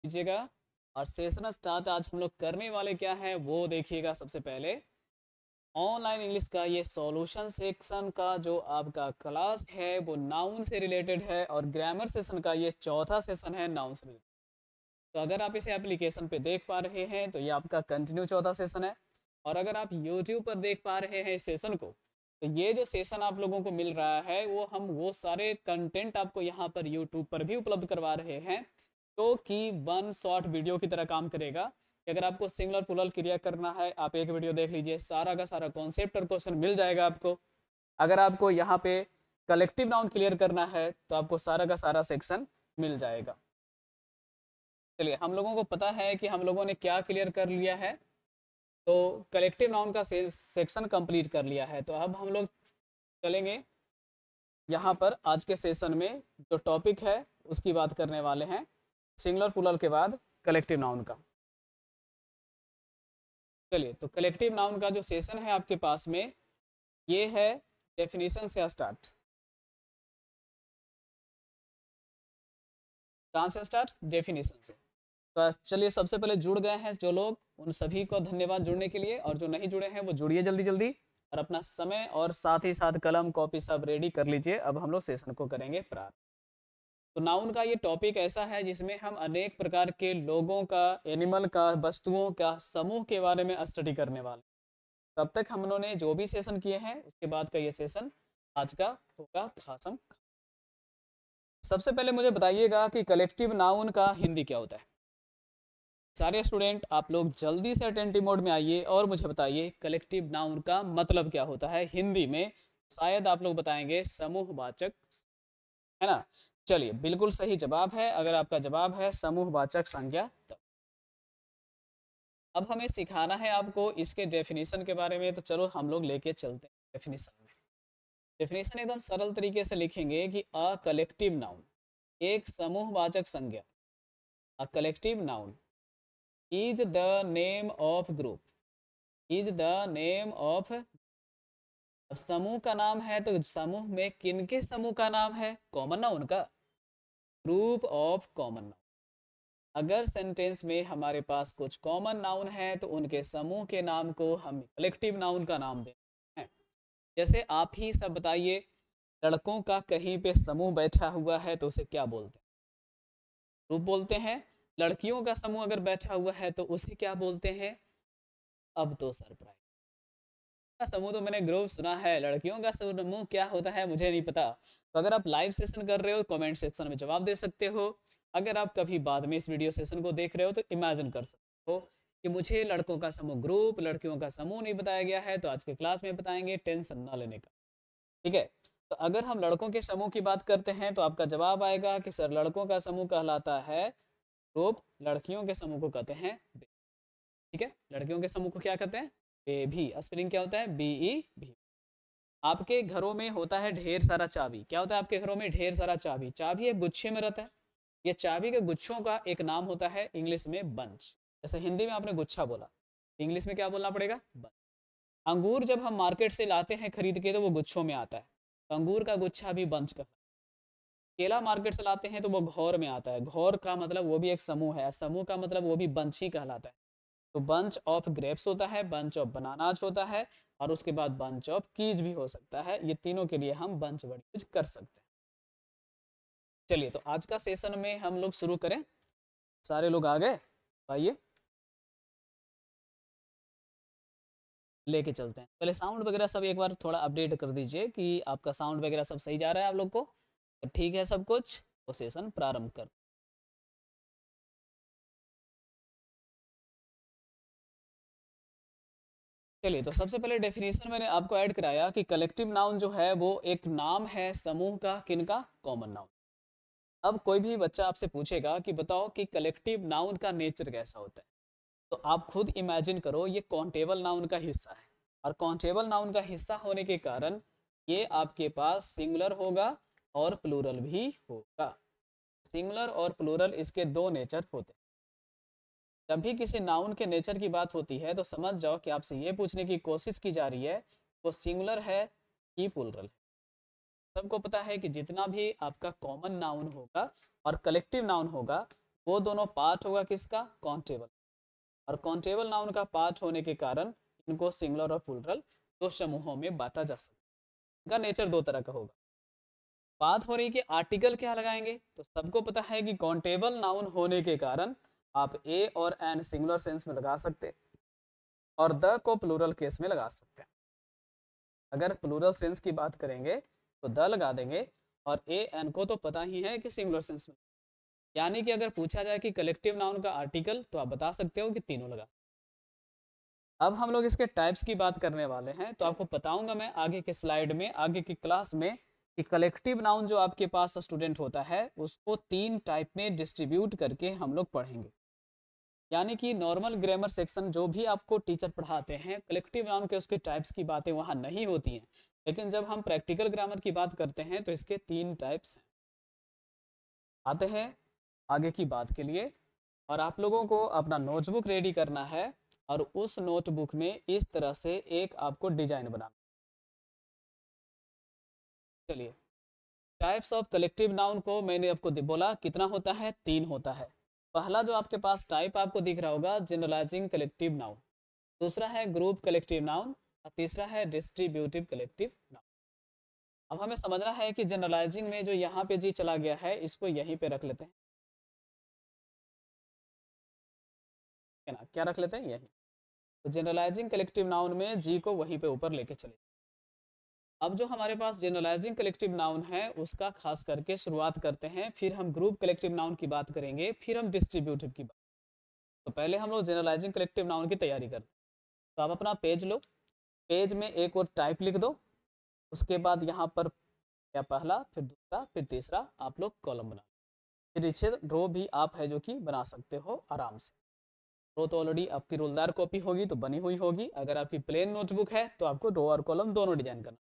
कीजिएगा। और session start आज हम लोग करने वाले क्या है वो देखिएगा। सबसे पहले ऑनलाइन इंग्लिश का ये सॉल्यूशन सेक्शन का जो आपका क्लास है वो नाउन से रिलेटेड है, और ग्रामर सेशन का ये चौथा सेशन है नाउन से रिलेटेड। तो अगर आप इसे एप्लीकेशन पे देख पा रहे हैं तो ये आपका कंटिन्यू चौथा सेशन है, और अगर आप यूट्यूब पर देख पा रहे हैं इस सेशन को तो ये जो सेशन आप लोगों को मिल रहा है वो सारे कंटेंट आपको यहाँ पर यूट्यूब पर भी उपलब्ध करवा रहे हैं। तो कि वन शॉर्ट वीडियो की तरह काम करेगा कि अगर आपको सिंगुलर प्लूरल क्रिया करना है आप एक वीडियो देख लीजिए, सारा का सारा कॉन्सेप्ट और क्वेश्चन मिल जाएगा आपको। अगर आपको यहाँ पे कलेक्टिव नाउन क्लियर करना है तो आपको सारा का सारा सेक्शन मिल जाएगा। चलिए, हम लोगों को पता है कि हम लोगों ने क्या क्लियर कर लिया है, तो कलेक्टिव नाउन का सेक्शन कंप्लीट कर लिया है। तो अब हम लोग चलेंगे यहाँ पर आज के सेशन में जो टॉपिक है उसकी बात करने वाले हैं, सिंगुलर प्लूरल के बाद कलेक्टिव नाउन का। चलिए, तो कलेक्टिव नाउन का जो सेशन है आपके पास में ये है डेफिनेशन से स्टार्ट। कहाँ से स्टार्ट? डेफिनेशन से। तो चलिए, सबसे पहले जुड़ गए हैं जो लोग उन सभी को धन्यवाद जुड़ने के लिए, और जो नहीं जुड़े हैं वो जुड़िए जल्दी जल्दी और अपना समय और साथ ही साथ कलम कॉपी सब रेडी कर लीजिए। अब हम लोग सेशन को करेंगे प्रारंभ। तो नाउन का ये टॉपिक ऐसा है जिसमें हम अनेक प्रकार के लोगों का, एनिमल का, वस्तुओं का समूह के बारे में स्टडी करने वाले। तब तक हम लोगों ने जो भी सेशन किए हैं उसके बाद का ये सेशन आज का होगा खासम। सबसे पहले मुझे बताइएगा कि कलेक्टिव नाउन का हिंदी क्या होता है। सारे स्टूडेंट आप लोग जल्दी से अटेंटिव मोड में आइए और मुझे बताइए कलेक्टिव नाउन का मतलब क्या होता है हिंदी में। शायद आप लोग बताएंगे समूहवाचक, है ना। चलिए, बिल्कुल सही जवाब है। अगर आपका जवाब है समूहवाचक संज्ञा तो अब हमें सिखाना है आपको इसके डेफिनेशन के बारे में। तो चलो हम लोग लेके चलते हैं डेफिनेशन में। डेफिनेशन एकदम सरल तरीके से लिखेंगे कि अ कलेक्टिव नाउन, एक समूहवाचक संज्ञा, a collective noun is the name of group, is the name of. अब समूह का नाम है तो समूह में किनके समूह का नाम है? कॉमन नाउन का, ग्रुप ऑफ कॉमन नाउन। अगर सेंटेंस में हमारे पास कुछ कॉमन नाउन है तो उनके समूह के नाम को हम कलेक्टिव नाउन का नाम देते हैं। जैसे आप ही सब बताइए, लड़कों का कहीं पे समूह बैठा हुआ है तो उसे क्या बोलते हैं? ग्रुप बोलते हैं। लड़कियों का समूह अगर बैठा हुआ है तो उसे क्या बोलते हैं? अब तो सरप्राइज का समूह तो मैंने ग्रुप सुना है, लड़कियों का समूह क्या होता है मुझे नहीं पता। तो अगर आप लाइव सेशन कर रहे हो कमेंट सेक्शन में जवाब दे सकते हो। अगर आप कभी बाद में इस वीडियो सेशन को देख रहे हो तो इमेजिन कर सकते हो कि मुझे लड़कों का समूह ग्रुप, लड़कियों का समूह नहीं बताया गया है, तो आज के क्लास में बताएंगे, टेंशन ना लेने का। ठीक है। तो अगर हम लड़कों के समूह की बात करते हैं तो आपका जवाब आएगा कि सर लड़कों का समूह कहलाता है ग्रुप, लड़कियों के समूह को कहते हैं बेबी। ठीक है, लड़कियों के समूह को क्या कहते हैं? बेबी। स्पेलिंग क्या होता है? BE। आपके घरों में होता है ढेर सारा चाबी। क्या होता है आपके घरों में? ढेर सारा चाबी। चाबी एक गुच्छे में रहता है। ये चाबी के गुच्छों का एक नाम होता है इंग्लिश में बंच। जैसे हिंदी में आपने गुच्छा बोला, इंग्लिश में क्या बोलना पड़ेगा? बंच। अंगूर जब हम मार्केट से लाते हैं खरीद के तो वो गुच्छों में आता है, तो अंगूर का गुच्छा भी बंच का। केला मार्केट से लाते हैं तो वो घौर में आता है, घौर का मतलब वो भी एक समूह है, समूह का मतलब वो भी बंच ही कहलाता है। तो बंच ऑफ ग्रेप्स होता है, बंच ऑफ बनानाज होता है, और उसके बाद बंच ऑफ कीज भी हो सकता है। ये तीनों के लिए हम बंच वर्ड यूज कर सकते हैं। चलिए, तो आज का सेशन में हम लोग शुरू करें। सारे लोग आ गए? आइए लेके चलते हैं। पहले साउंड वगैरह सब एक बार थोड़ा अपडेट कर दीजिए कि आपका साउंड वगैरह सब सही जा रहा है आप लोग को, ठीक है सब कुछ, तो सेशन प्रारंभ कर। चलिए, तो सबसे पहले डेफिनेशन मैंने आपको ऐड कराया कि कलेक्टिव नाउन जो है वो एक नाम है समूह का, किनका? Common noun. अब कोई भी बच्चा आपसे पूछेगा कि बताओ कि कलेक्टिव नाउन का नेचर कैसा होता है, तो आप खुद इमेजिन करो ये काउंटेबल नाउन का हिस्सा है, और काउंटेबल नाउन का हिस्सा होने के कारण ये आपके पास सिंगुलर होगा और प्लूरल भी होगा। सिंगुलर और प्लूरल इसके दो नेचर होते हैं। जब भी किसी नाउन के नेचर की बात होती है तो समझ जाओ कि आपसे ये पूछने की कोशिश की जा रही है वो सिंगुलर है कि प्लूरल है। सबको पता है कि जितना भी आपका कॉमन नाउन होगा और कलेक्टिव नाउन होगा वो दोनों पार्ट होगा किसका, काउंटेबल। और काउंटेबल नाउन का पार्ट होने के कारण इनको सिंगुलर और प्लूरल दो समूहों में बांटा जा सकता है। इनका नेचर दो तरह का होगा। बात हो रही कि आर्टिकल क्या लगाएंगे, तो सबको पता है कि काउंटेबल नाउन होने के कारण आप ए और एन सिंगुलर सेंस में लगा सकते हैं और द को प्लूरल केस में लगा सकते हैं। अगर प्लूरल सेंस की बात करेंगे तो द लगा देंगे, और ए एन को तो पता ही है कि सिंगुलर सेंस में। यानी कि अगर पूछा जाए कि कलेक्टिव नाउन का आर्टिकल, तो आप बता सकते हो कि तीनों लगा। अब हम लोग इसके टाइप्स की बात करने वाले हैं, तो आपको बताऊंगा मैं आगे के स्लाइड में, आगे की क्लास में, कि कलेक्टिव नाउन जो आपके पास स्टूडेंट होता है उसको तीन टाइप में डिस्ट्रीब्यूट करके हम लोग पढ़ेंगे। यानी कि नॉर्मल ग्रामर सेक्शन जो भी आपको टीचर पढ़ाते हैं, कलेक्टिव नाउन के उसके टाइप्स की बातें वहाँ नहीं होती हैं, लेकिन जब हम प्रैक्टिकल ग्रामर की बात करते हैं तो इसके तीन टाइप्स हैं। आते हैं आगे की बात के लिए, और आप लोगों को अपना नोटबुक रेडी करना है, और उस नोटबुक में इस तरह से एक आपको डिजाइन बनाना। चलिए, टाइप्स ऑफ कलेक्टिव नाउन को मैंने आपको बोला कितना होता है, तीन होता है। पहला जो आपके पास टाइप आपको दिख रहा होगा, जनरलाइजिंग कलेक्टिव नाउन। दूसरा है ग्रुप कलेक्टिव नाउन, और तीसरा है डिस्ट्रीब्यूटिव कलेक्टिव नाउन। अब हमें समझना है कि जनरलाइजिंग में जो यहाँ पे जी चला गया है, इसको यहीं पे रख लेते हैं, है ना, क्या रख लेते हैं, यही। तो जनरलाइजिंग कलेक्टिव नाउन में जी को वहीं पे ऊपर लेके चले। अब जो हमारे पास जनरलाइजिंग कलेक्टिव नाउन है उसका खास करके शुरुआत करते हैं, फिर हम ग्रुप कलेक्टिव नाउन की बात करेंगे, फिर हम डिस्ट्रीब्यूटिव की बात। तो पहले हम लोग जनरलाइजिंग कलेक्टिव नाउन की तैयारी करते हैं। तो आप अपना पेज लो, पेज में एक और टाइप लिख दो, उसके बाद यहाँ पर या पहला, फिर दूसरा, फिर तीसरा आप लोग कॉलम बना। फिर नीचे रो भी आप है जो कि बना सकते हो आराम से। रो तो ऑलरेडी आपकी रोलदार कॉपी होगी तो बनी हुई होगी, अगर आपकी प्लेन नोटबुक है तो आपको रो और कॉलम दोनों डिजाइन करना।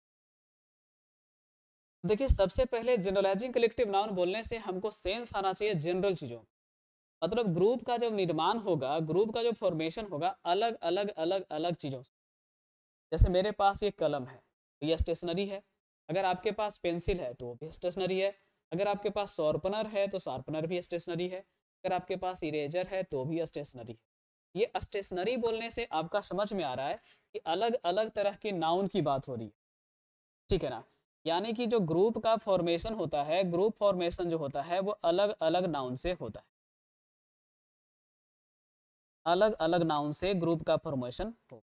देखिए, सबसे पहले जनरलाइजिंग कलेक्टिव नाउन बोलने से हमको सेंस आना चाहिए जनरल चीज़ों। मतलब ग्रुप का जब निर्माण होगा, ग्रुप का जो फॉर्मेशन होगा, अलग अलग अलग अलग चीज़ों से। जैसे मेरे पास ये कलम है तो ये स्टेशनरी है, अगर आपके पास पेंसिल है तो वो भी स्टेशनरी है, अगर आपके पास शार्पनर है तो शार्पनर भी स्टेशनरी है, अगर आपके पास इरेजर है तो भी स्टेशनरी है। ये स्टेशनरी बोलने से आपका समझ में आ रहा है कि अलग अलग तरह के नाउन की बात हो रही है, ठीक है ना। यानी कि जो ग्रुप का फॉर्मेशन होता है, ग्रुप फॉर्मेशन जो होता है वो अलग अलग नाउन से होता है, अलग अलग नाउन से ग्रुप का फॉर्मेशन हो।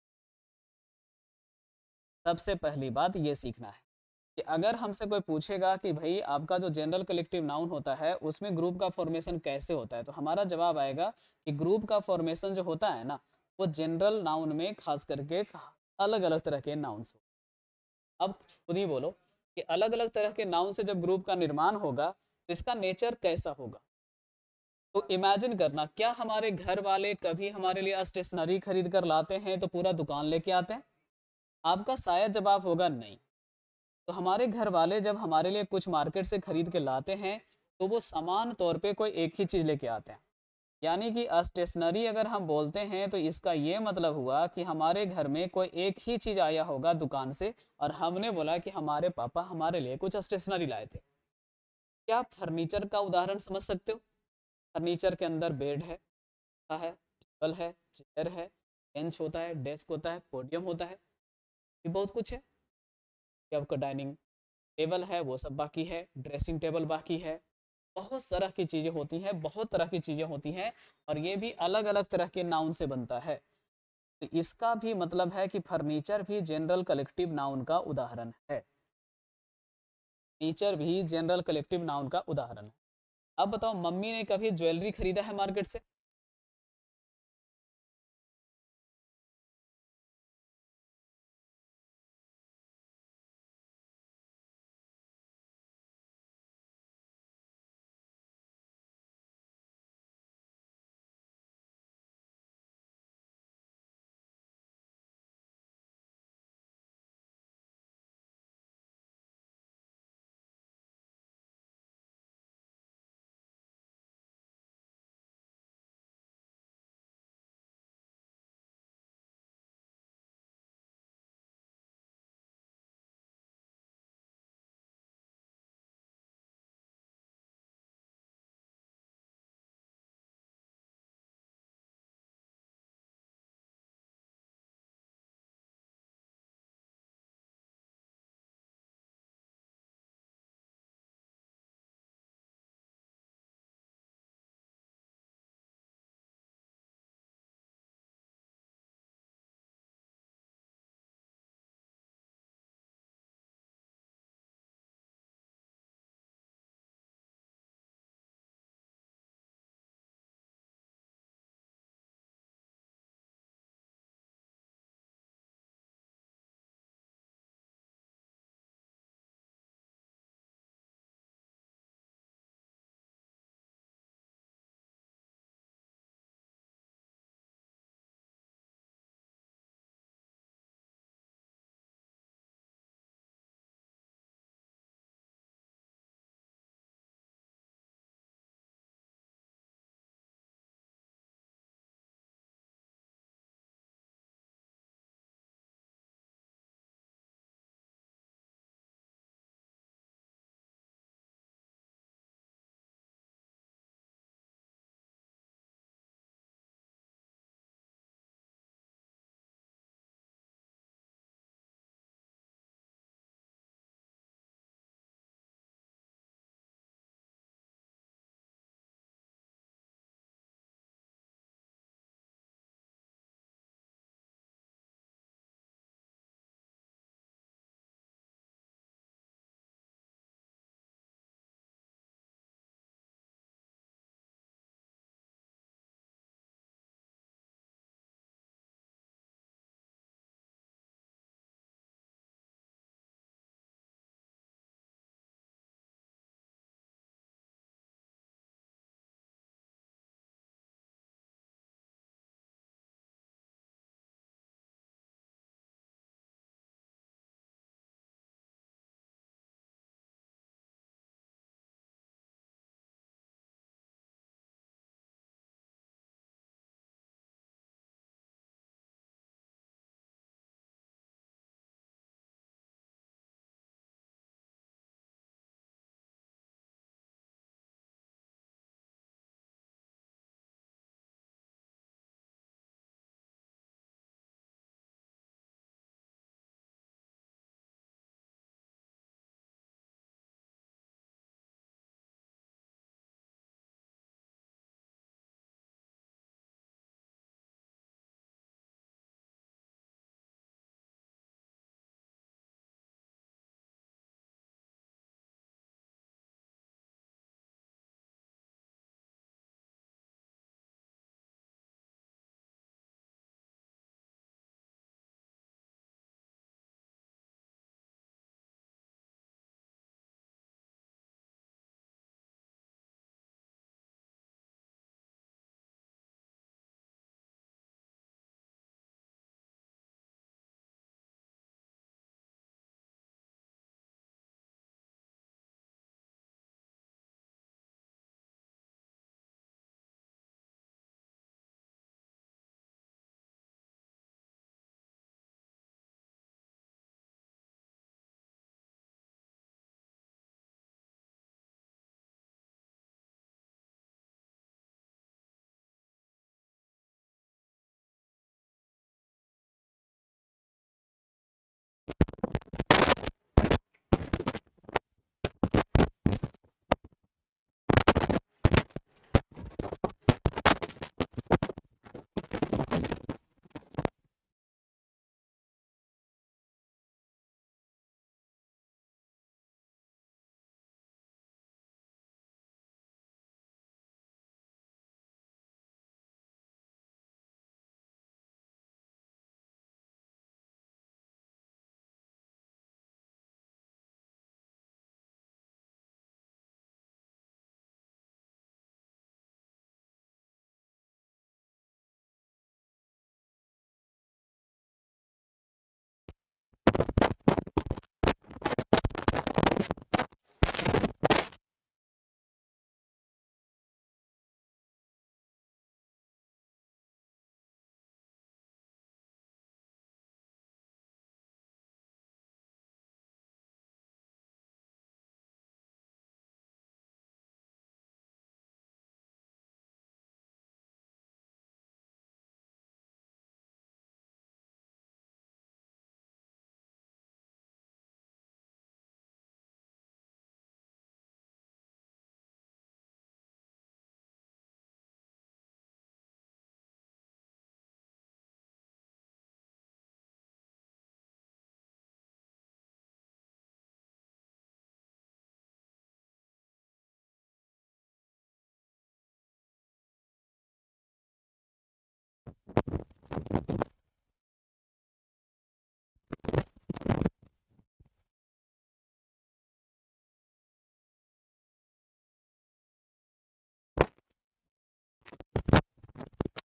सबसे पहली बात ये सीखना है कि अगर हमसे कोई पूछेगा कि भाई आपका जो जनरल कलेक्टिव नाउन होता है उसमें ग्रुप का फॉर्मेशन कैसे होता है, तो हमारा जवाब आएगा कि ग्रुप का फॉर्मेशन जो होता है ना, वो जनरल नाउन में खास करके अलग अलग तरह के नाउन से। अब खुद ही बोलो कि अलग अलग तरह के नाउन से जब ग्रुप का निर्माण होगा तो इसका नेचर कैसा होगा। तो इमेजिन करना, क्या हमारे घर वाले कभी हमारे लिए स्टेशनरी खरीद कर लाते हैं तो पूरा दुकान लेके आते हैं? आपका शायद जवाब होगा नहीं। तो हमारे घर वाले जब हमारे लिए कुछ मार्केट से खरीद के लाते हैं तो वो समान तौर पे कोई एक ही चीज़ लेके आते हैं। यानी कि स्टेशनरी अगर हम बोलते हैं तो इसका ये मतलब हुआ कि हमारे घर में कोई एक ही चीज़ आया होगा दुकान से, और हमने बोला कि हमारे पापा हमारे लिए कुछ स्टेशनरी लाए थे। क्या आप फर्नीचर का उदाहरण समझ सकते हो? फर्नीचर के अंदर बेड है, टेबल है, चेयर है, बेंच होता है, डेस्क होता है, पोडियम होता है, ये बहुत कुछ है। कि आपका डाइनिंग टेबल है वो सब बाकी है, ड्रेसिंग टेबल बाकी है, बहुत तरह की चीज़ें होती हैं, बहुत तरह की चीज़ें होती हैं, और ये भी अलग अलग तरह के नाउन से बनता है। तो इसका भी मतलब है कि फर्नीचर भी जनरल कलेक्टिव नाउन का उदाहरण है। फर्नीचर भी जनरल कलेक्टिव नाउन का उदाहरण है। अब बताओ, मम्मी ने कभी ज्वेलरी खरीदा है मार्केट से?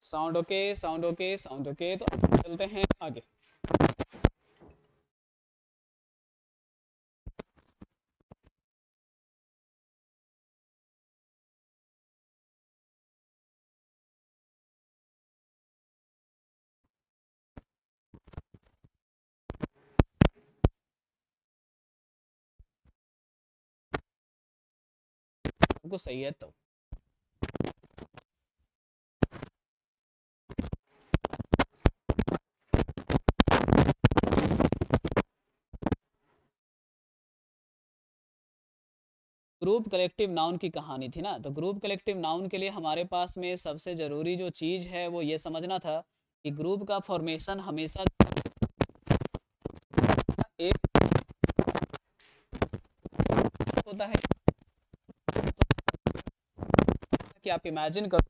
Sound okay, sound okay, sound okay. तो चलते हैं आगे। आपको सही है तो ग्रुप कलेक्टिव नाउन की कहानी थी ना। तो ग्रुप कलेक्टिव नाउन के लिए हमारे पास में सबसे ज़रूरी जो चीज़ है वो ये समझना था कि ग्रुप का फॉर्मेशन हमेशा एक होता है। कि आप इमेजिन करो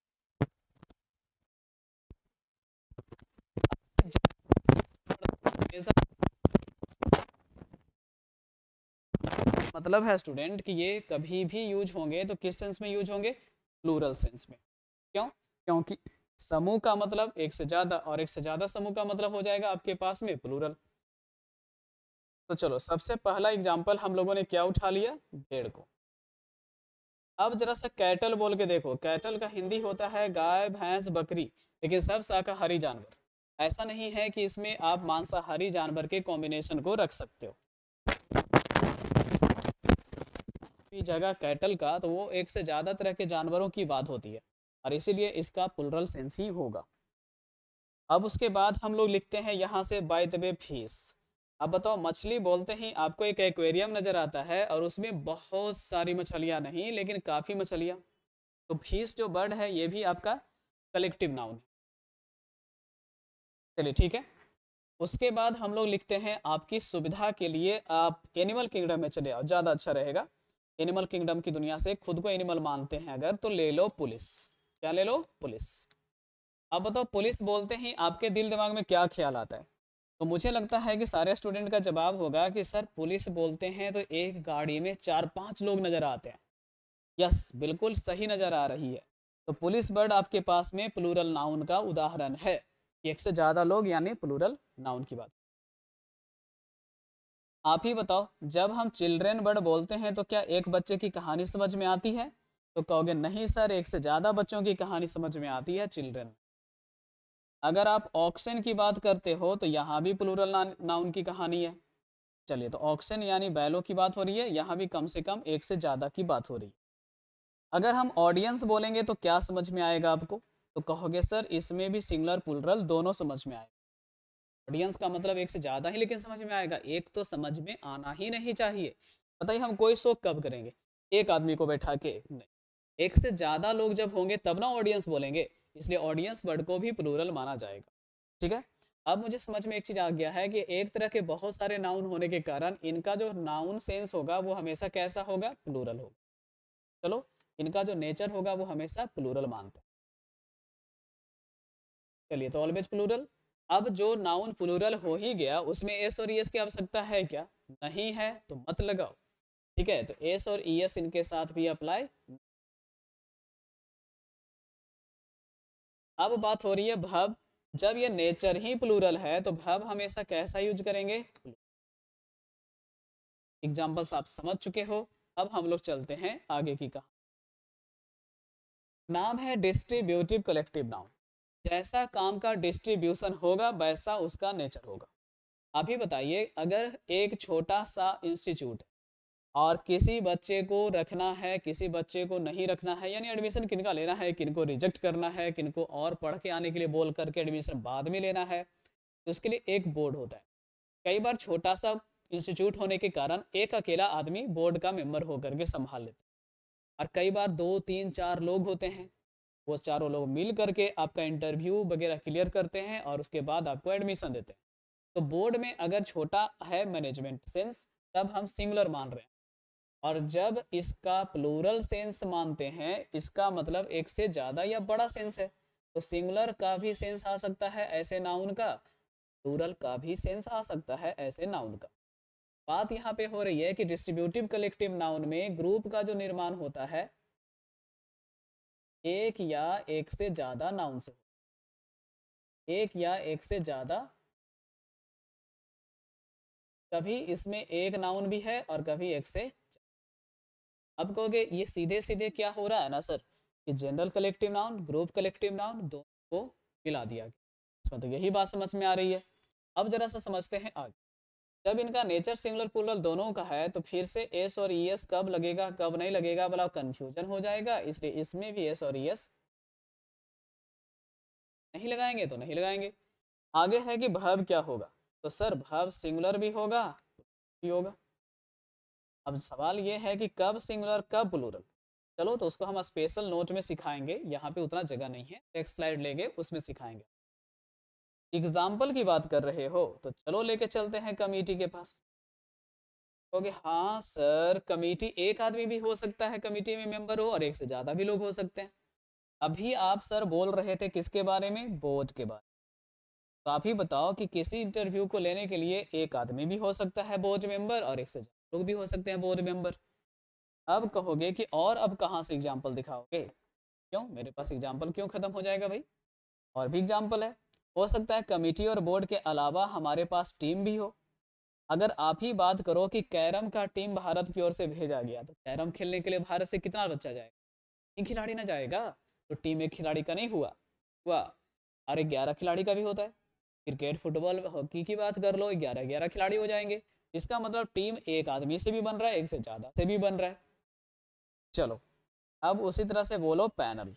मतलब है स्टूडेंट कि ये कभी भी यूज होंगे तो किस सेंस में यूज होंगे? प्लूरल सेंस में। क्यों? क्योंकि समूह का मतलब एक से ज़्यादा, और एक से ज़्यादा समूह का मतलब हो जाएगा आपके पास में प्लूरल। तो चलो सबसे पहला एग्जाम्पल हम लोगों ने क्या उठा लिया? भेड़ को। अब जरा सा कैटल बोल के देखो। कैटल का हिंदी होता है गाय, भैंस, बकरी, लेकिन सब शाकाहारी जानवर। ऐसा नहीं है कि इसमें आप मांसाहारी जानवर के कॉम्बिनेशन को रख सकते हो। जगह कैटल का तो वो एक से ज़्यादा तरह के जानवरों की बात होती है, और इसीलिए इसका प्लुरल सेंस ही होगा। अब उसके बाद हम लोग लिखते हैं यहाँ से बाय द वे फिश। अब बताओ, मछली बोलते ही आपको एक एक्वेरियम नज़र आता है और उसमें बहुत सारी मछलियाँ नहीं लेकिन काफ़ी मछलियाँ। तो फिश जो बर्ड है ये भी आपका कलेक्टिव नाउन है। चलिए ठीक है। उसके बाद हम लोग लिखते हैं आपकी सुविधा के लिए आप एनिमल किंगडम में चले आओ, ज़्यादा अच्छा रहेगा। एनिमल किंगडम की दुनिया से खुद को एनिमल मानते हैं अगर, तो ले लो पुलिस। क्या ले लो? पुलिस। अब बताओ, पुलिस बोलते ही आपके दिल दिमाग में क्या ख्याल आता है? तो मुझे लगता है कि सारे स्टूडेंट का जवाब होगा कि सर पुलिस बोलते हैं तो एक गाड़ी में 4-5 लोग नज़र आते हैं। यस, बिल्कुल सही नज़र आ रही है। तो पुलिस वर्ड आपके पास में प्लूरल नाउन का उदाहरण है। एक से ज़्यादा लोग यानी प्लूरल नाउन की बात। आप ही बताओ, जब हम चिल्ड्रेन वर्ड बोलते हैं तो क्या एक बच्चे की कहानी समझ में आती है? तो कहोगे नहीं सर, एक से ज़्यादा बच्चों की कहानी समझ में आती है चिल्ड्रेन। अगर आप ऑक्शन की बात करते हो तो यहाँ भी प्लूरल नाउन की कहानी है। चलिए, तो ऑक्शन यानी बैलों की बात हो रही है, यहाँ भी कम से कम एक से ज़्यादा की बात हो रही है। अगर हम ऑडियंस बोलेंगे तो क्या समझ में आएगा आपको? तो कहोगे सर इसमें भी सिंगुलर प्लूरल दोनों समझ में आएगा। ऑडियंस का मतलब एक से ज़्यादा ही लेकिन समझ में आएगा, एक तो समझ में आना ही नहीं चाहिए। बताइए हम कोई शो कब करेंगे? एक आदमी को बैठा के नहीं, एक से ज़्यादा लोग जब होंगे तब ना ऑडियंस बोलेंगे। इसलिए ऑडियंस वर्ड को भी प्लूरल माना जाएगा। ठीक है। अब मुझे समझ में एक चीज़ आ गया है कि एक तरह के बहुत सारे नाउन होने के कारण इनका जो नाउन सेंस होगा वो हमेशा कैसा होगा? प्लूरल होगा। चलो, इनका जो नेचर होगा वो हमेशा प्लूरल मानते हैं। चलिए, तो ऑलवेज प्लूरल। अब जो नाउन प्लूरल हो ही गया उसमें एस और ईएस की आवश्यकता है क्या? नहीं है, तो मत लगाओ। ठीक है, तो एस और ईएस इनके साथ भी अप्लाई। अब बात हो रही है भव। जब ये नेचर ही प्लूरल है तो भव हमेशा कैसा यूज करेंगे? एग्जाम्पल्स आप समझ चुके हो। अब हम लोग चलते हैं आगे की कहानी। नाम है डिस्ट्रीब्यूटिव कलेक्टिव नाउन। जैसा काम का डिस्ट्रीब्यूशन होगा वैसा उसका नेचर होगा। आप ही बताइए, अगर एक छोटा सा इंस्टीट्यूट और किसी बच्चे को रखना है, किसी बच्चे को नहीं रखना है, यानी एडमिशन किनका लेना है, किनको रिजेक्ट करना है, किनको और पढ़ के आने के लिए बोल करके एडमिशन बाद में लेना है, तो उसके लिए एक बोर्ड होता है। कई बार छोटा सा इंस्टीट्यूट होने के कारण एक अकेला आदमी बोर्ड का मेंबर होकर के संभाल लेता है, और कई बार 2-3-4 लोग होते हैं। वो चारों लोग मिल करके आपका इंटरव्यू वगैरह क्लियर करते हैं और उसके बाद आपको एडमिशन देते हैं। तो बोर्ड में अगर छोटा है मैनेजमेंट सेंस तब हम सिंगुलर मान रहे हैं, और जब इसका प्लूरल सेंस मानते हैं इसका मतलब एक से ज़्यादा या बड़ा सेंस है। तो सिंगुलर का भी सेंस आ सकता है ऐसे नाउन का, प्लूरल का भी सेंस आ सकता है ऐसे नाउन का। बात यहाँ पे हो रही है कि डिस्ट्रीब्यूटिव कलेक्टिव नाउन में ग्रुप का जो निर्माण होता है एक या एक से ज़्यादा नाउन से। एक या एक से ज़्यादा, कभी इसमें एक नाउन भी है और कभी एक से। अब कहोगे ये सीधे सीधे क्या हो रहा है ना सर, कि general collective noun group collective noun दोनों को मिला दिया गया, इसमें तो यही बात समझ में आ रही है। अब जरा सा समझते हैं आगे। जब इनका नेचर सिंगुलर प्लूरल दोनों का है तो फिर से एस और ई एस कब लगेगा कब नहीं लगेगा बोला, कंफ्यूजन हो जाएगा, इसलिए इसमें भी एस और ई एस नहीं लगाएंगे तो नहीं लगाएंगे। आगे है कि वर्ब क्या होगा, तो सर वर्ब सिंगुलर भी होगा भी होगा। अब सवाल ये है कि कब सिंगुलर कब प्लूरल, चलो तो उसको हम स्पेशल नोट में सिखाएंगे, यहाँ पे उतना जगह नहीं है, नेक्स्ट स्लाइड लेंगे उसमें सिखाएंगे। एग्जाम्पल की बात कर रहे हो तो चलो लेके चलते हैं कमिटी के पास। ओके हाँ सर, कमिटी एक आदमी भी हो सकता है कमिटी में मेंबर हो और एक से ज़्यादा भी लोग हो सकते हैं। अभी आप सर बोल रहे थे किसके बारे में, बोर्ड के बारे में। तो आप ही बताओ कि किसी इंटरव्यू को लेने के लिए एक आदमी भी हो सकता है बोर्ड मेंबर और एक से ज़्यादा लोग भी हो सकते हैं बोर्ड मेंबर। अब कहोगे कि और अब कहाँ से एग्जाम्पल दिखाओगे, क्यों मेरे पास एग्जाम्पल क्यों खत्म हो जाएगा भाई, और भी एग्जाम्पल है। हो सकता है कमेटी और बोर्ड के अलावा हमारे पास टीम भी हो। अगर आप ही बात करो कि कैरम का टीम भारत की ओर से भेजा गया तो कैरम खेलने के लिए भारत से कितना बच्चा जाएगा, एक खिलाड़ी ना जाएगा, तो टीम एक खिलाड़ी का नहीं हुआ, हुआ अरे 11 खिलाड़ी का भी होता है। क्रिकेट फुटबॉल हॉकी की बात कर लो, 11 खिलाड़ी हो जाएंगे। इसका मतलब टीम एक आदमी से भी बन रहा है एक से ज़्यादा से भी बन रहा है। चलो अब उसी तरह से बोलो पैनल,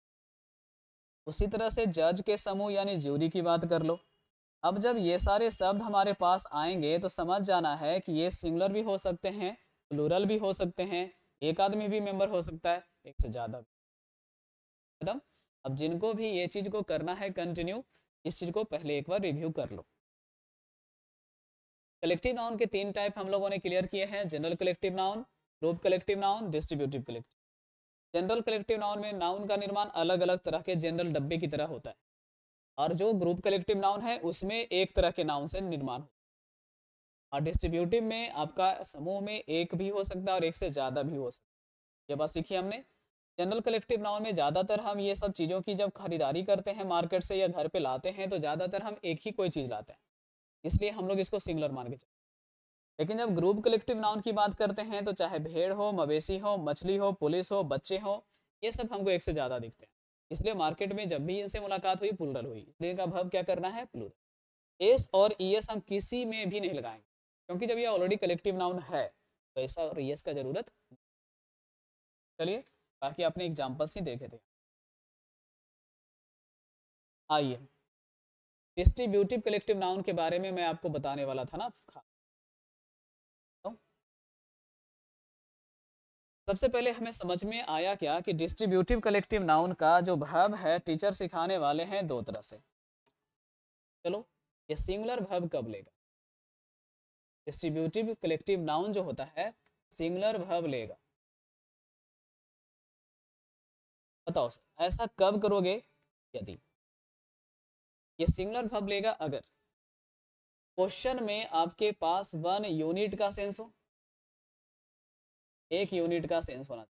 उसी तरह से जज के समूह यानी ज्यूरी की बात कर लो। अब जब ये सारे शब्द हमारे पास आएंगे तो समझ जाना है कि ये सिंगुलर भी हो सकते हैं, प्लूरल भी हो सकते हैं, एक आदमी भी मेंबर हो सकता है एक से ज़्यादा भी। खत्म। अब जिनको भी ये चीज़ को करना है कंटिन्यू, इस चीज़ को पहले एक बार रिव्यू कर लो। कलेक्टिव नाउन के 3 टाइप हम लोगों ने क्लियर किए हैं, general collective noun, group collective noun, distributive collective. General collective noun में नाउन का निर्माण अलग अलग तरह के जनरल डब्बे की तरह होता है, और जो ग्रुप कलेक्टिव नाउन है उसमें एक तरह के नाउन से निर्माण होता है, और डिस्ट्रीब्यूटिव में आपका समूह में एक भी हो सकता है और एक से ज़्यादा भी हो सकता है। ये बात सीखी हमने। जनरल कलेक्टिव नाउन में ज़्यादातर हम ये सब चीज़ों की जब खरीदारी करते हैं मार्केट से या घर पे लाते हैं तो ज़्यादातर हम एक ही कोई चीज़ लाते हैं, इसलिए हम लोग इसको सिंगुलर मान के चलते हैं। लेकिन जब ग्रुप कलेक्टिव नाउन की बात करते हैं तो चाहे भेड़ हो, मवेशी हो, मछली हो, पुलिस हो, बच्चे हो, ये सब हमको एक से ज़्यादा दिखते हैं, इसलिए मार्केट में जब भी इनसे मुलाकात हुई प्लूरल हुई, इसलिए इनका वर्ब क्या करना है, प्लूरल। एस और ई एस हम किसी में भी नहीं लगाएंगे, क्योंकि जब ये ऑलरेडी कलेक्टिव नाउन है तो ऐसा और ई एस का जरूरत। चलिए बाकी आपने एग्जाम्पल्स ही देखे थे। आइए डिस्ट्रीब्यूटिव कलेक्टिव नाउन के बारे में मैं आपको बताने वाला था ना। तो सबसे पहले हमें समझ में आया क्या कि डिस्ट्रीब्यूटिव कलेक्टिव नाउन का जो वर्ब है टीचर सिखाने वाले हैं 2 तरह से। चलो ये सिंगुलर वर्ब कब लेगा, डिस्ट्रीब्यूटिव कलेक्टिव नाउन जो होता है सिंगुलर वर्ब लेगा, बताओ सर ऐसा कब करोगे, यदि ये सिंगुलर वर्ब लेगा अगर क्वेश्चन में आपके पास 1 यूनिट का सेंस हो, 1 यूनिट का सेंस होना।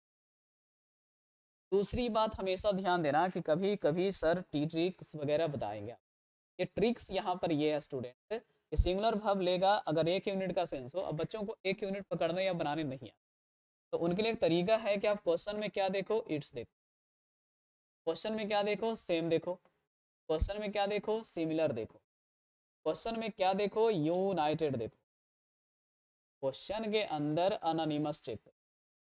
दूसरी बात हमेशा ध्यान देना कि कभी कभी सर टी ट्रिक्स वगैरह बताएंगे, ये ट्रिक्स यहाँ पर ये है स्टूडेंट कि सिंगुलर वर्ब लेगा अगर 1 यूनिट का सेंस हो। अब बच्चों को 1 यूनिट पकड़ने या बनाने नहीं आता, तो उनके लिए एक तरीका है कि आप क्वेश्चन में क्या देखो, इट्स देखो, क्वेश्चन में क्या देखो, सेम देखो, क्वेश्चन में क्या देखो, सिमिलर देखो, क्वेश्चन में क्या देखो, यूनाइटेड देखो, क्वेश्चन के अंदर अनोनिमस चेक करो।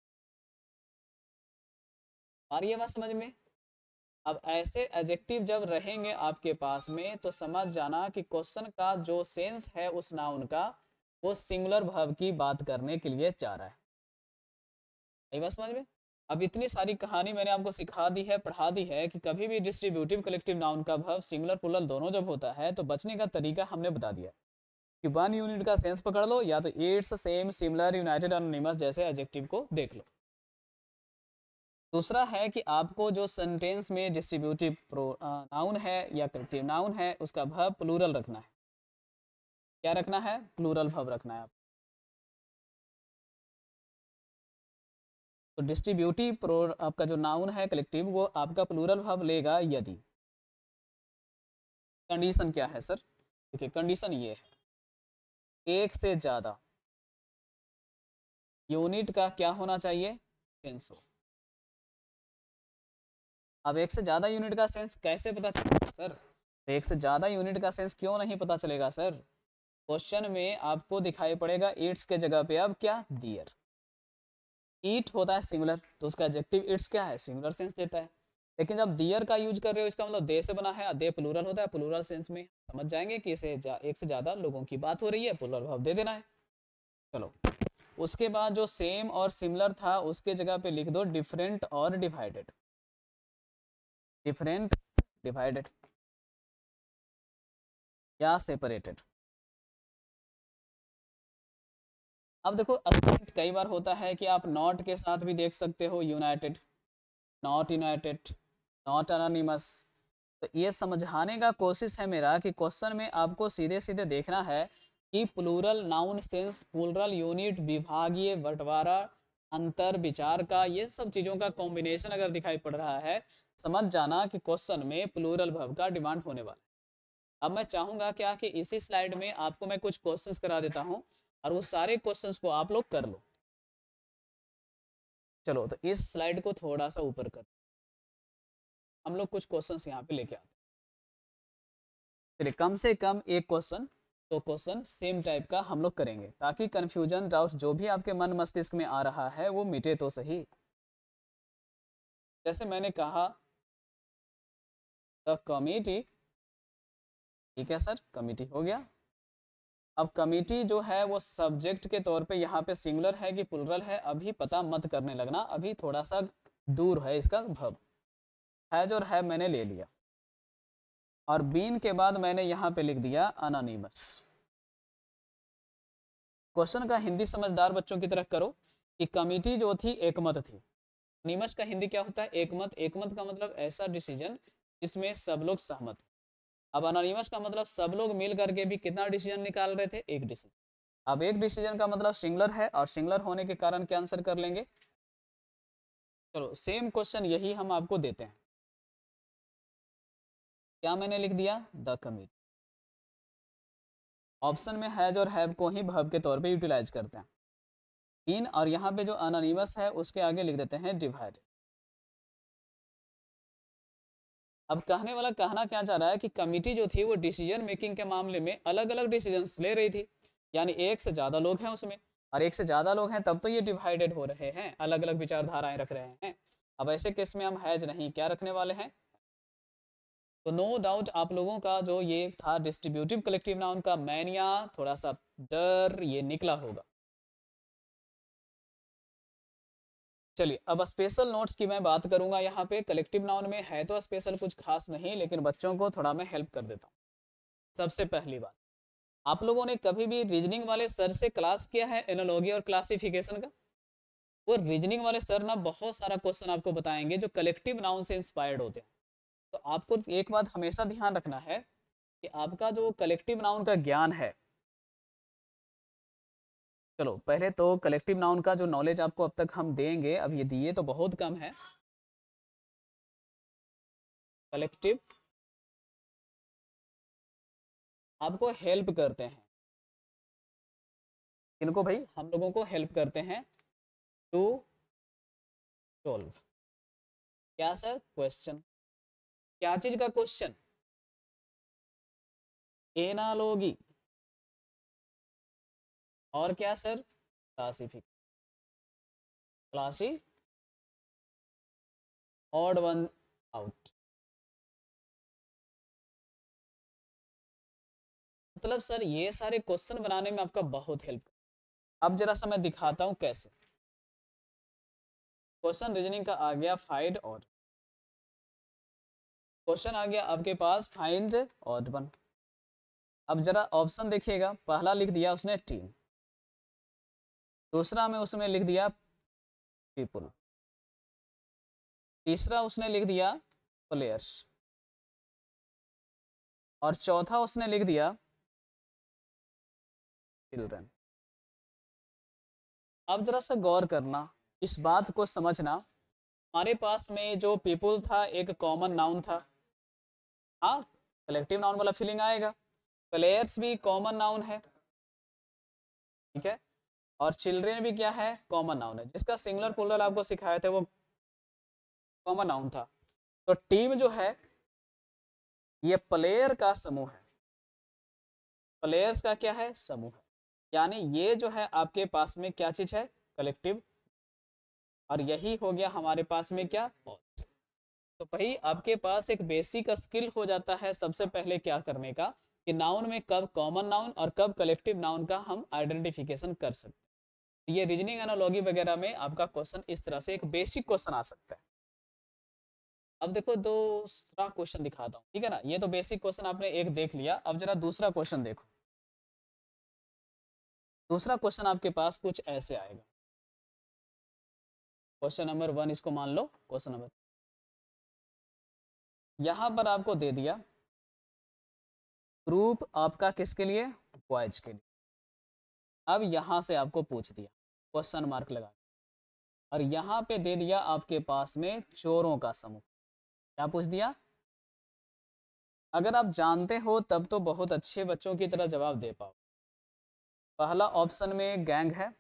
आ रही है बात समझ में। अब ऐसे एडजेक्टिव जब रहेंगे आपके पास में तो समझ जाना कि क्वेश्चन का जो सेंस है उस नाउन का वो सिंगुलर वर्ब की बात करने के लिए चाह रहा है। यही बात समझ में। अब इतनी सारी कहानी मैंने आपको सिखा दी है, पढ़ा दी है कि कभी भी डिस्ट्रीब्यूटिव कलेक्टिव नाउन का वर्ब सिंगुलर प्लूरल दोनों जब होता है तो बचने का तरीका हमने बता दिया कि 1 यूनिट का सेंस पकड़ लो या तो it's, same, similar, united, anonymous जैसे एडजेक्टिव को देख लो। दूसरा है कि आपको जो सेंटेंस में डिस्ट्रीब्यूटिव नाउन है या कलेक्टिव नाउन है उसका वर्ब प्लूरल रखना है। क्या रखना है, प्लूरल वर्ब रखना है आप। तो डिस्ट्रीब्यूटिव आपका जो नाउन है कलेक्टिव वो आपका प्लूरल वर्ब लेगा यदि कंडीशन क्या है सर? देखिए कंडीशन ये है, एक से ज़्यादा यूनिट का क्या होना चाहिए? सेंस हो। अब एक से ज़्यादा यूनिट का सेंस कैसे पता चलेगा सर? तो एक से ज़्यादा यूनिट का सेंस क्यों नहीं पता चलेगा सर? क्वेश्चन में आपको दिखाई पड़ेगा ईट्स के जगह पे अब क्या? दियर। ईट होता है सिंगुलर, तो उसका एडजेक्टिव इट्स क्या है? सिंगुलर सेंस देता है। लेकिन जब दियर का यूज कर रहे हो, इसका मतलब दे से बना है, दे प्लूरल होता है, प्लूरल सेंस में समझ जाएंगे कि इसे एक से ज़्यादा लोगों की बात हो रही है, प्लूरल भाव दे देना है। चलो, उसके बाद जो सेम और सिमिलर था उसके जगह पे लिख दो डिफरेंट और डिवाइडेड। डिफरेंट, डिवाइडेड या सेपरेटेड। अब देखो असेंट कई बार होता है कि आप नॉट के साथ भी देख सकते हो, united, not united, not anonymous. तो ये समझाने का कोशिश है मेरा कि क्वेश्चन में आपको सीधे सीधे देखना है कि plural, noun sense, plural unit, विभागीय बंटवारा, अंतर, विचार का, ये सब चीज़ों का कॉम्बिनेशन अगर दिखाई पड़ रहा है, समझ जाना कि क्वेश्चन में प्लूरल वर्ब का डिमांड होने वाला है। अब मैं चाहूँगा क्या कि इसी स्लाइड में आपको मैं कुछ क्वेश्चंस करा देता हूँ और उस सारे क्वेश्चंस को आप लोग कर लो। चलो तो इस स्लाइड को थोड़ा सा ऊपर कर, हम लोग कुछ क्वेश्चंस यहाँ पे लेके आते हैं। चलिए कम से कम एक क्वेश्चन, तो क्वेश्चन सेम टाइप का हम लोग करेंगे ताकि कंफ्यूजन, डाउट जो भी आपके मन मस्तिष्क में आ रहा है वो मिटे तो सही। जैसे मैंने कहा द कमिटी, ठीक है सर, कमिटी हो गया। अब कमिटी जो है वो सब्जेक्ट के तौर पे यहाँ पे सिंगुलर है कि प्लुरल है अभी पता मत करने लगना, अभी थोड़ा सा दूर है इसका वर्ब। हैज और है मैंने ले लिया, और बीन के बाद मैंने यहाँ पे लिख दिया अनोनिमस। क्वेश्चन का हिंदी समझदार बच्चों की तरह करो कि कमिटी जो थी एकमत थी। अनोनिमस का हिंदी क्या होता है? एकमत। एकमत का मतलब ऐसा डिसीजन जिसमें सब लोग सहमत। अब अनोनिमस का मतलब सब लोग मिल करके भी कितना डिसीजन निकाल रहे थे? एक डिसीजन। अब एक डिसीजन का मतलब सिंगुलर है और सिंगुलर होने के कारण क्या आंसर कर लेंगे? चलो सेम क्वेश्चन यही हम आपको देते हैं। क्या मैंने लिख दिया? The committee. ऑप्शन में हैज और हैव को ही वर्ब के तौर पे यूटिलाइज करते हैं। इन और यहाँ पे जो अनोनिमस है उसके आगे लिख देते हैं डिवाइड। अब कहने वाला कहना क्या चाह रहा है कि कमिटी जो थी वो डिसीजन मेकिंग के मामले में अलग अलग डिसीजंस ले रही थी, यानी एक से ज़्यादा लोग हैं उसमें, और एक से ज़्यादा लोग हैं तब तो ये डिवाइडेड हो रहे हैं, अलग अलग विचारधाराएं रख रहे हैं। अब ऐसे केस में हम हैज नहीं क्या रखने वाले हैं? तो नो डाउट आप लोगों का जो ये था डिस्ट्रीब्यूटिव कलेक्टिव नाउन का मैनिया, थोड़ा सा डर ये निकला होगा। चलिए अब स्पेशल नोट्स की मैं बात करूंगा। यहाँ पे कलेक्टिव नाउन में है तो स्पेशल कुछ खास नहीं, लेकिन बच्चों को थोड़ा मैं हेल्प कर देता हूँ। सबसे पहली बात, आप लोगों ने कभी भी रीजनिंग वाले सर से क्लास किया है एनालॉजी और क्लासिफिकेशन का? वो रीजनिंग वाले सर ना बहुत सारा क्वेश्चन आपको बताएंगे जो कलेक्टिव नाउन से इंस्पायर्ड होते हैं। तो आपको एक बात हमेशा ध्यान रखना है कि आपका जो कलेक्टिव नाउन का ज्ञान है, चलो पहले तो कलेक्टिव नाउन का जो नॉलेज आपको अब तक हम देंगे, अब ये दिए तो बहुत कम है। कलेक्टिव आपको हेल्प करते हैं, इनको भाई हम लोगों को हेल्प करते हैं टू सॉल्व क्या सर? क्वेश्चन। क्या चीज का क्वेश्चन? एनालॉजी और क्या सर? क्लासिफिक, क्लासी, ऑड वन आउट। मतलब सर ये सारे क्वेश्चन बनाने में आपका बहुत हेल्प। अब जरा सा मैं दिखाता हूं कैसे। क्वेश्चन रीजनिंग का आ गया फाइंड ऑड, क्वेश्चन आ गया आपके पास फाइंड ऑड वन। अब जरा ऑप्शन देखिएगा, पहला लिख दिया उसने टीम, दूसरा में उसमें लिख दिया पीपुल, तीसरा उसने लिख दिया प्लेयर्स, और चौथा उसने लिख दिया चिल्ड्रन। अब जरा सा गौर करना, इस बात को समझना, हमारे पास में जो पीपुल था एक कॉमन नाउन था, हाँ कलेक्टिव नाउन वाला फीलिंग आएगा। प्लेयर्स भी कॉमन नाउन है, ठीक है, और चिल्ड्रेन भी क्या है, कॉमन नाउन है। जिसका सिंगुलर प्लूरल आपको सिखाए थे वो कॉमन नाउन था। तो टीम जो है ये प्लेयर का समूह है, प्लेयर्स का क्या है, समूह है। यानी ये जो है आपके पास में क्या चीज है, कलेक्टिव, और यही हो गया हमारे पास में क्या, तो भाई आपके पास एक बेसिक स्किल हो जाता है सबसे पहले क्या करने का, कि नाउन में कब कॉमन नाउन और कब कलेक्टिव नाउन का हम आइडेंटिफिकेशन कर सकते हैं। ये रीजनिंग एनालॉजी वगैरह में आपका क्वेश्चन इस तरह से एक बेसिक क्वेश्चन आ सकता है। अब देखो दूसरा क्वेश्चन दिखाता हूँ, ठीक है ना। ये तो बेसिक क्वेश्चन आपने एक देख लिया, अब जरा दूसरा क्वेश्चन देखो। दूसरा क्वेश्चन आपके पास कुछ ऐसे आएगा, क्वेश्चन नंबर 1 इसको मान लो, क्वेश्चन नंबर यहाँ पर आपको दे दिया ग्रुप आपका किसके लिए, बॉयज के लिए। अब यहाँ से आपको पूछ दिया क्वेश्चन मार्क लगा, और यहाँ पे दे दिया आपके पास में चोरों का समूह। क्या पूछ दिया, अगर आप जानते हो तब तो बहुत अच्छे बच्चों की तरह जवाब दे पाओ। पहला ऑप्शन में गैंग है,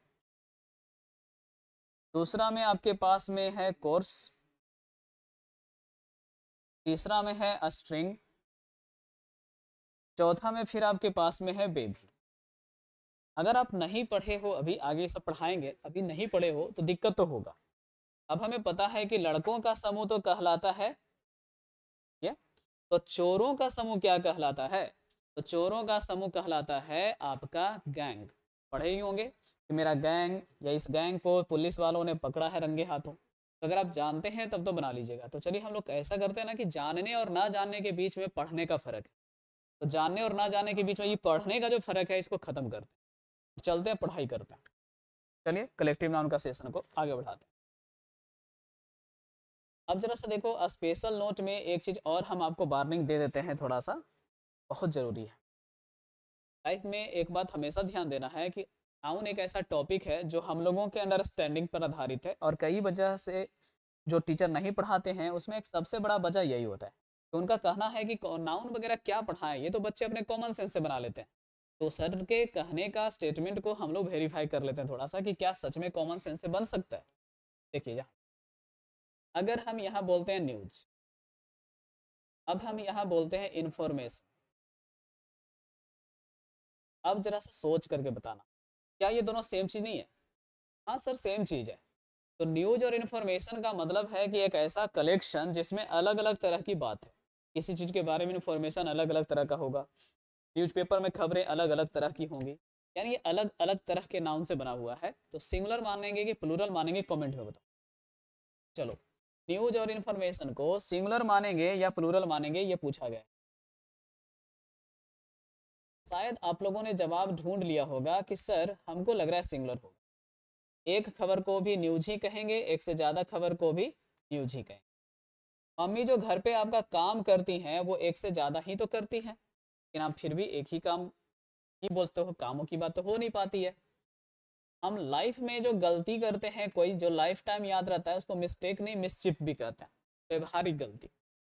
दूसरा में आपके पास में है कोर्स, तीसरा में है स्ट्रिंग, चौथा में फिर आपके पास में है बेबी। अगर आप नहीं पढ़े हो, अभी आगे सब पढ़ाएंगे, अभी नहीं पढ़े हो तो दिक्कत तो होगा। अब हमें पता है कि लड़कों का समूह तो कहलाता है ये, तो चोरों का समूह क्या कहलाता है, तो चोरों का समूह कहलाता है आपका गैंग। पढ़े ही होंगे कि मेरा गैंग या इस गैंग को पुलिस वालों ने पकड़ा है रंगे हाथों। तो अगर आप जानते हैं तब तो बना लीजिएगा। तो चलिए हम लोग ऐसा करते हैं ना कि जानने और ना जानने के बीच में पढ़ने का फर्क है, तो जानने और ना जानने के बीच में ये पढ़ने का जो फर्क है इसको खत्म करते हैं, चलते हैं पढ़ाई करते हैं। चलिए कलेक्टिव नाउन का सेशन को आगे बढ़ाते हैं। अब जरा सा देखो, स्पेशल नोट में एक चीज़ और हम आपको वार्निंग दे देते हैं, थोड़ा सा बहुत ज़रूरी है। लाइफ में एक बात हमेशा ध्यान देना है कि नाउन एक ऐसा टॉपिक है जो हम लोगों के अंडरस्टैंडिंग पर आधारित है, और कई वजह से जो टीचर नहीं पढ़ाते हैं उसमें एक सबसे बड़ा वजह यही होता है। तो उनका कहना है कि नाउन वगैरह क्या पढ़ाएं, ये तो बच्चे अपने कॉमन सेंस से बना लेते हैं। तो सर के कहने का स्टेटमेंट को हम लोग वेरीफाई कर लेते हैं थोड़ा सा, कि क्या सच में कॉमन सेंस से बन सकता है। देखिए यहाँ अगर हम यहाँ बोलते हैं न्यूज, अब हम यहाँ बोलते हैं इंफॉर्मेशन, अब जरा सा सोच करके बताना, क्या ये दोनों सेम चीज़ नहीं है। हाँ सर सेम चीज़ है। तो न्यूज और इन्फॉर्मेशन का मतलब है कि एक ऐसा कलेक्शन जिसमें अलग अलग तरह की बात है। किसी चीज़ के बारे में इन्फॉर्मेशन अलग अलग तरह का होगा, न्यूज़पेपर में खबरें अलग अलग तरह की होंगी, यानी ये अलग अलग तरह के नाउन से बना हुआ है। तो सिंगुलर मानेंगे कि प्लूरल मानेंगे, कमेंट में बताओ। चलो न्यूज और इन्फॉर्मेशन को सिंगुलर मानेंगे या प्लूरल मानेंगे, ये पूछा गया। शायद आप लोगों ने जवाब ढूंढ लिया होगा कि सर हमको लग रहा है सिंगुलर होगा। एक खबर को भी न्यूज ही कहेंगे, एक से ज़्यादा खबर को भी न्यूज ही कहेंगे। मम्मी जो घर पे आपका काम करती हैं वो एक से ज़्यादा ही तो करती हैं, लेकिन आप फिर भी एक ही काम ही बोलते हो, कामों की बात तो हो नहीं पाती है। हम लाइफ में जो गलती करते हैं, कोई जो लाइफ टाइम याद रहता है उसको मिस्टेक नहीं मिसचिप भी कहते हैं, व्यवहारिक गलती।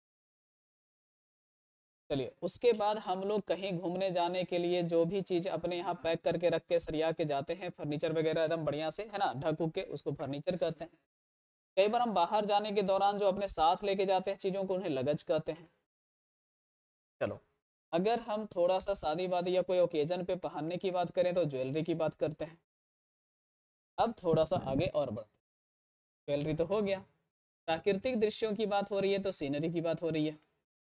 चलिए उसके बाद हम लोग कहीं घूमने जाने के लिए जो भी चीज़ अपने यहाँ पैक करके रख के सरिया के जाते हैं, फर्नीचर वगैरह एकदम बढ़िया से है ना ढक उक के, उसको फर्नीचर कहते हैं। कई बार हम बाहर जाने के दौरान जो अपने साथ लेके जाते हैं चीज़ों को, उन्हें लगेज कहते हैं। चलो अगर हम थोड़ा सा शादी वादी या कोई ओकेजन पे पहनने की बात करें तो ज्वेलरी की बात करते हैं। अब थोड़ा सा आगे और बढ़ते, ज्वेलरी तो हो गया, प्राकृतिक दृश्यों की बात हो रही है तो सीनरी की बात हो रही है।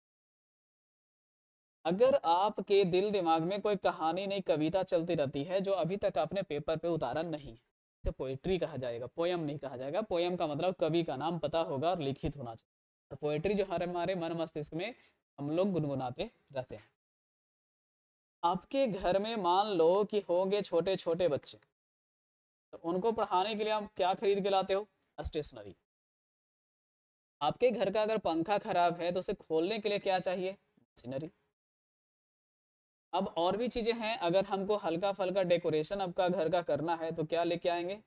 अगर आपके दिल दिमाग में कोई कहानी नहीं कविता चलती रहती है जो अभी तक आपने पेपर पे उतारा नहीं है, इसे पोएट्री कहा जाएगा, पोयम नहीं कहा जाएगा। पोयम का मतलब कवि का नाम पता होगा और लिखित होना चाहिए, और पोएट्री जो हमारे मन मस्तिष्क में हम लोग गुनगुनाते रहते हैं। आपके घर में मान लो कि होंगे छोटे छोटे बच्चे, तो उनको पढ़ाने के लिए आप क्या खरीद के लाते हो, स्टेशनरी। आपके घर का अगर पंखा खराब है तो उसे खोलने के लिए क्या चाहिए, मशीनरी। अब और भी चीजें हैं, अगर हमको हल्का फल्का डेकोरेशन आपका घर का करना है तो क्या लेके आएंगे।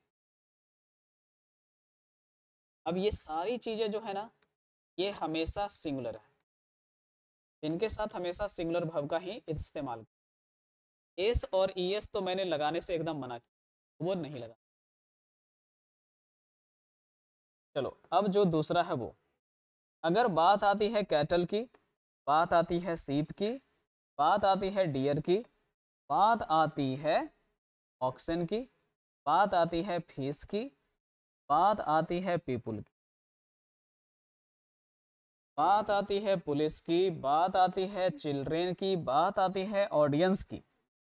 अब ये सारी चीजें जो है ना ये हमेशा सिंगुलर है, इनके साथ हमेशा सिंगुलर वर्ब का ही इस्तेमाल करें। एस और ईएस तो मैंने लगाने से एकदम मना किया, वो नहीं लगा। चलो अब जो दूसरा है वो, अगर बात आती है कैटल की, बात आती है सीप की, बात आती है डियर की, बात आती है ऑक्सन की, बात आती है फिश की, बात आती है पीपुल की, बात आती है पुलिस की, बात आती है चिल्ड्रेन की, बात आती है ऑडियंस की,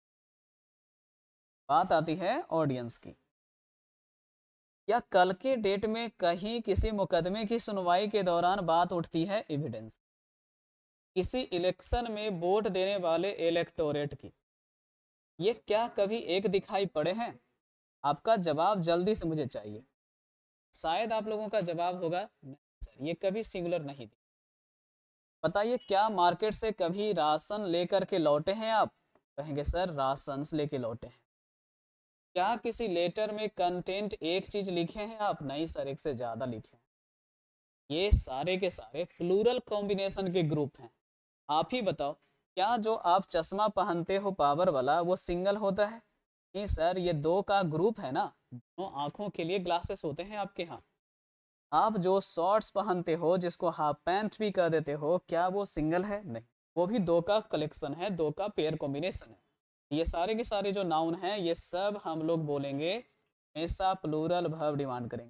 बात आती है ऑडियंस की, या कल के डेट में कहीं किसी मुकदमे की सुनवाई के दौरान बात उठती है एविडेंस, किसी इलेक्शन में वोट देने वाले इलेक्टोरेट की। ये क्या कभी एक दिखाई पड़े हैं? आपका जवाब जल्दी से मुझे चाहिए। शायद आप लोगों का जवाब होगा नहीं सर, ये कभी सिंगुलर नहीं थी। बताइए, क्या मार्केट से कभी राशन लेकर के लौटे हैं आप? कहेंगे सर राशन लेके लौटे हैं। क्या किसी लेटर में कंटेंट एक चीज लिखे हैं आप? नहीं सर, एक से ज्यादा लिखे हैं। ये सारे के सारे प्लूरल कॉम्बिनेशन के ग्रुप हैं। आप ही बताओ, क्या जो आप चश्मा पहनते हो पावर वाला वो सिंगल होता है? नहीं सर, ये दो का ग्रुप है ना, दोनों आंखों के लिए ग्लासेस होते हैं आपके यहाँ। आप जो शॉर्ट्स पहनते हो जिसको हाफ पैंट भी कर देते हो, क्या वो सिंगल है? नहीं, वो भी दो का कलेक्शन है, दो का पेयर कॉम्बिनेशन है। ये सारे के सारे जो नाउन हैं ये सब हम लोग बोलेंगे हमेशा प्लूरल वर्ब डिमांड करेंगे।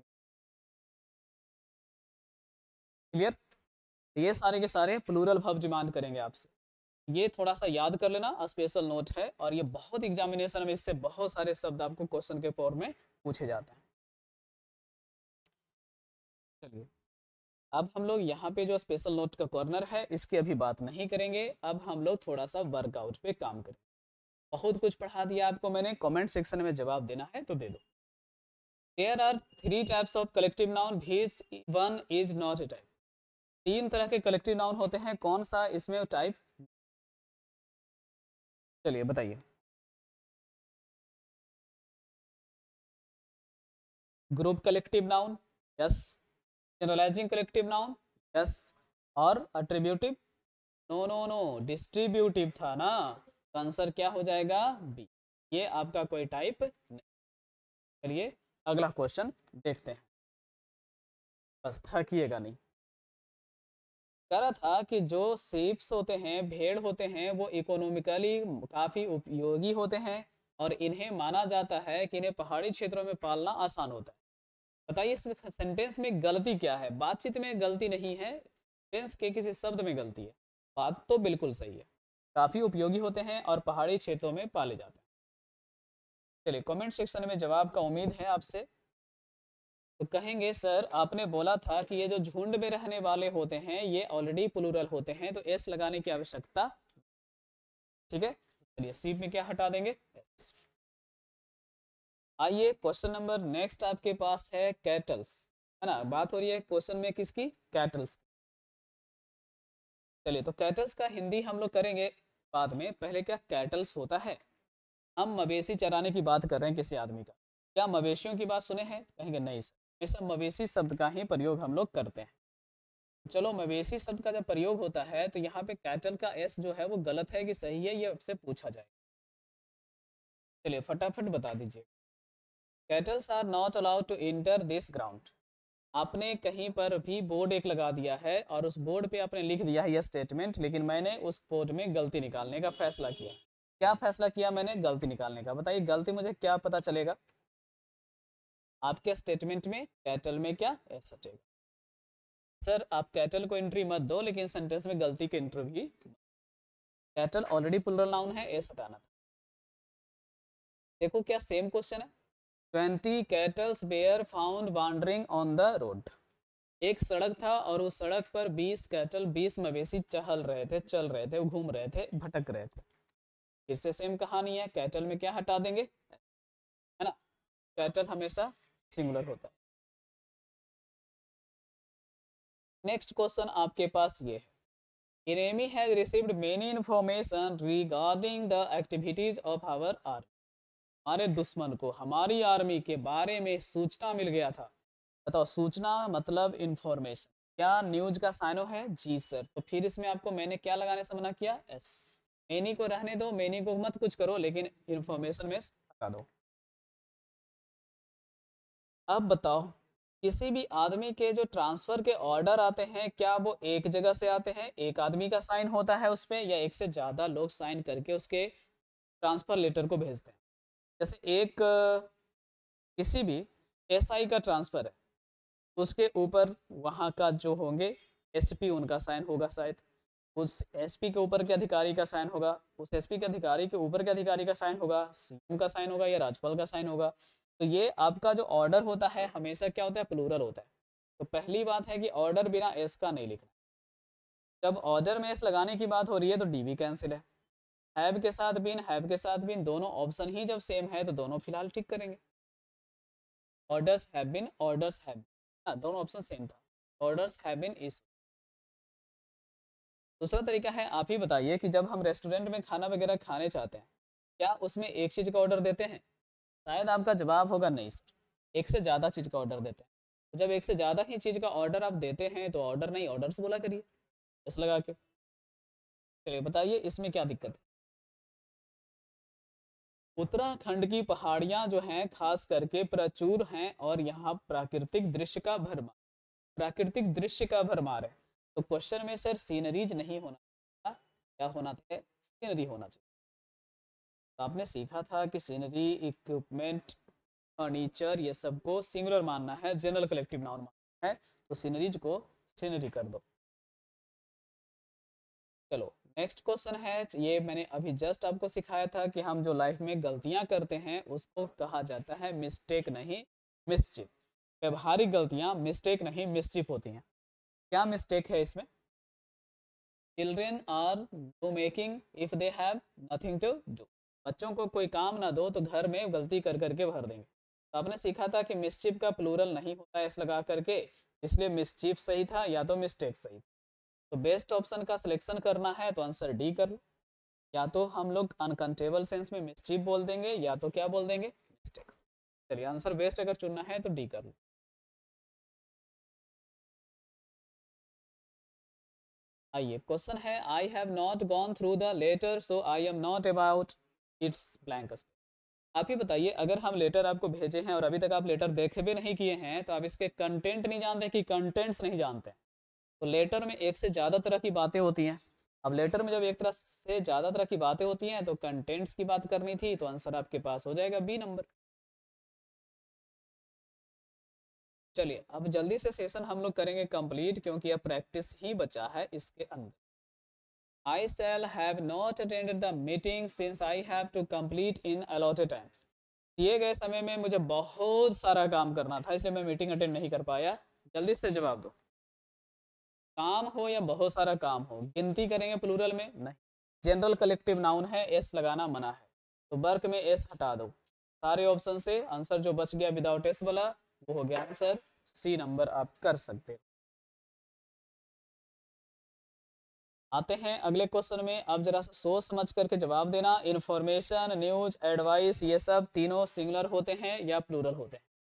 क्लियर? ये सारे के सारे प्लूरल वर्ब डिमांड करेंगे आपसे। ये थोड़ा सा याद कर लेना, स्पेशल नोट है, और ये बहुत एग्जामिनेशन में इससे बहुत सारे शब्द आपको क्वेश्चन के फॉर्म में पूछे जाते हैं। चलिए, अब हम लोग यहाँ पे जो स्पेशल नोट का कॉर्नर है इसकी अभी बात नहीं करेंगे। अब हम लोग थोड़ा सा वर्कआउट पे काम करें। बहुत कुछ पढ़ा दिया आपको मैंने, कमेंट सेक्शन में जवाब देना है तो दे दो। There are 3 types of collective noun, which one is not a type. 3 तरह के कलेक्टिव नाउन होते हैं, कौन सा इसमें टाइप? चलिए बताइए। Group collective noun, yes. Generalizing collective noun, yes. और attributive, no no no, distributive था ना, तो आंसर क्या हो जाएगा? बी। ये आपका कोई टाइप नहीं। चलिए अगला क्वेश्चन देखते हैं, बस थकिएगा नहीं। कह रहा था कि जो सीप्स होते हैं, भेड़ होते हैं, वो इकोनॉमिकली काफ़ी उपयोगी होते हैं और इन्हें माना जाता है कि इन्हें पहाड़ी क्षेत्रों में पालना आसान होता है। बताइए इस सेंटेंस में गलती क्या है? बातचीत में गलती नहीं है, सेंटेंस के किसी शब्द में गलती है। बात तो बिल्कुल सही है, काफ़ी उपयोगी होते हैं और पहाड़ी क्षेत्रों में पाले जाते हैं। चलिए कमेंट सेक्शन में जवाब का उम्मीद है आपसे। तो कहेंगे सर आपने बोला था कि ये जो झुंड में रहने वाले होते हैं ये ऑलरेडी प्लूरल होते हैं, तो एस लगाने की आवश्यकता। ठीक है, चलिए सी में क्या हटा देंगे? एस। आइए क्वेश्चन नंबर नेक्स्ट आपके पास है कैटल्स, है ना, बात हो रही है क्वेश्चन में किसकी? कैटल्स। चलिए तो कैटल्स का हिंदी हम लोग करेंगे बाद में, पहले क्या कैटल्स होता है? हम मवेशी चराने की बात कर रहे हैं किसी आदमी का, क्या मवेशियों की बात सुने हैं? कहेंगे नहीं सर, ये सब मवेशी शब्द का ही प्रयोग हम लोग करते हैं। चलो मवेशी शब्द का जब प्रयोग होता है तो यहाँ पे कैटल का एस जो है वो गलत है कि सही है, ये आपसे पूछा जाए। चलिए फटाफट बता दीजिए। Cattles are not allowed to enter this ground. आपने कहीं पर भी बोर्ड एक लगा दिया है और उस बोर्ड पे आपने लिख दिया है यह स्टेटमेंट, लेकिन मैंने उस बोर्ड में गलती निकालने का फैसला किया। क्या फैसला किया मैंने? गलती निकालने का। बताइए गलती मुझे क्या पता चलेगा? आपके स्टेटमेंट में कैटल में क्या एस हटेगा? सर आप कैटल को एंट्री मत दो, लेकिन सेंटेंस में गलती की एंट्री भी। कैटल ऑलरेडी प्लूरल नाउन है, एस हटाना था। देखो क्या सेम क्वेश्चन है। 20 cattles were found wandering on the road. एक सड़क था और उस सड़क पर 20 कैटल, 20 मवेशी टहल रहे थे, चल रहे थे, घूम रहे थे, भटक रहे थे। फिर से सेम कहानी है, कैटल में क्या हटा देंगे? है ना, कैटल हमेशा सिंगुलर होता है। नेक्स्ट क्वेश्चन आपके पास ये है, enemy has received many information regarding the activities of our army। हमारे दुश्मन को हमारी आर्मी के बारे में सूचना मिल गया था। बताओ सूचना मतलब इंफॉर्मेशन, क्या न्यूज का साइनो है? जी सर। तो फिर इसमें आपको मैंने क्या लगाने से मना किया? एस। मेनी को रहने दो, मेनी को मत कुछ करो, लेकिन इंफॉर्मेशन में हटा दो। अब बताओ, किसी भी आदमी के जो ट्रांसफर के ऑर्डर आते हैं, क्या वो एक जगह से आते हैं, एक आदमी का साइन होता है उसपे, या एक से ज्यादा लोग साइन करके उसके ट्रांसफर लेटर को भेजते हैं? जैसे एक किसी भी एसआई का ट्रांसफर है, उसके ऊपर वहाँ का जो होंगे एसपी, उनका साइन होगा शायद, उस एसपी के ऊपर के अधिकारी का साइन होगा, उस एसपी के अधिकारी के ऊपर के अधिकारी का साइन होगा, सीएम का साइन होगा, या राज्यपाल का साइन होगा। तो ये आपका जो ऑर्डर होता है हमेशा क्या होता है? प्लूरल होता है। तो पहली बात है कि ऑर्डर बिना एस का नहीं लिखना। जब ऑर्डर में एस लगाने की बात हो रही है तो डी भी कैंसिल है। हैव के साथ बिन, हैव के साथ बिन, दोनों ऑप्शन ही जब सेम है तो दोनों फिलहाल टिक करेंगे। Orders have been, orders have, हाँ दोनों ऑप्शन सेम था। Orders have been is. दूसरा तरीका है, आप ही बताइए कि जब हम रेस्टोरेंट में खाना वगैरह खाने चाहते हैं, क्या उसमें एक चीज़ का ऑर्डर देते हैं? शायद आपका जवाब होगा नहीं सर, एक से ज़्यादा चीज़ का ऑर्डर देते हैं। तो जब एक से ज़्यादा ही चीज़ का ऑर्डर आप देते हैं तो ऑर्डर नहीं ऑर्डर्स बोला करिए इस लगा के। चलिए बताइए इसमें क्या दिक्कत है? उत्तराखंड की पहाड़ियाँ जो हैं खास करके प्रचुर हैं और यहाँ प्राकृतिक दृश्य का भरमार, प्राकृतिक दृश्य का भरमार है। तो क्वेश्चन में सर सीनरीज नहीं होना था, क्या होना था? सीनरी होना चाहिए। तो आपने सीखा था कि सीनरी, इक्विपमेंट, फर्नीचर, ये सबको सिंगुलर मानना है, जनरल कलेक्टिव नाउन मानना है, तो सीनरीज को सीनरी कर दो। चलो नेक्स्ट क्वेश्चन है, ये मैंने अभी जस्ट आपको सिखाया था कि हम जो लाइफ में गलतियां करते हैं उसको कहा जाता है मिस्टेक नहीं मिसचिफ। व्यवहारिक गलतियां मिस्टेक नहीं मिसचिफ होती हैं। क्या मिस्टेक है इसमें? Children are do making if they have nothing to do. बच्चों को कोई काम ना दो तो घर में गलती कर करके भर देंगे। तो आपने सीखा था कि मिसचिफ का प्लूरल नहीं होता है इस लगा करके, इसलिए मिसचिफ सही था या तो मिस्टेक सही। तो बेस्ट ऑप्शन का सिलेक्शन करना है तो आंसर डी कर लो। या तो हम लोग अनकंटेबल सेंस में मिसचिफ बोल देंगे या तो क्या बोल देंगे? मिस्टेक्स। चलिए आंसर बेस्ट अगर चुनना है तो डी कर लो। आइए क्वेश्चन है, I have not gone through the letter so I am not about its blank. आप ही बताइए, अगर हम लेटर आपको भेजे हैं और अभी तक आप लेटर देखे भी नहीं किए हैं तो आप इसके कंटेंट नहीं जानते कि कंटेंट्स नहीं जानते। तो लेटर में एक से ज़्यादा तरह की बातें होती हैं। अब लेटर में जब एक तरह से ज़्यादा तरह की बातें होती हैं तो कंटेंट्स की बात करनी थी, तो आंसर आपके पास हो जाएगा बी नंबर। चलिए अब जल्दी से सेशन हम लोग करेंगे कंप्लीट, क्योंकि अब प्रैक्टिस ही बचा है इसके अंदर। I shall have not attended the meeting since I have to complete in allotted time। दिए गए समय में मुझे बहुत सारा काम करना था इसलिए मैं मीटिंग अटेंड नहीं कर पाया। जल्दी से जवाब दो। काम हो या बहुत सारा काम हो, गिनती करेंगे प्लूरल में? नहीं, जनरल कलेक्टिव नाउन है, एस लगाना मना है, तो वर्क में एस हटा दो। सारे ऑप्शन से आंसर जो बच गया विदाउट एस वाला वो हो गया आंसर सी नंबर, आप कर सकते हो। आते हैं अगले क्वेश्चन में। अब जरा सा सोच समझ करके जवाब देना। इंफॉर्मेशन, न्यूज, एडवाइस, ये सब तीनों सिंगुलर होते हैं या प्लूरल होते हैं?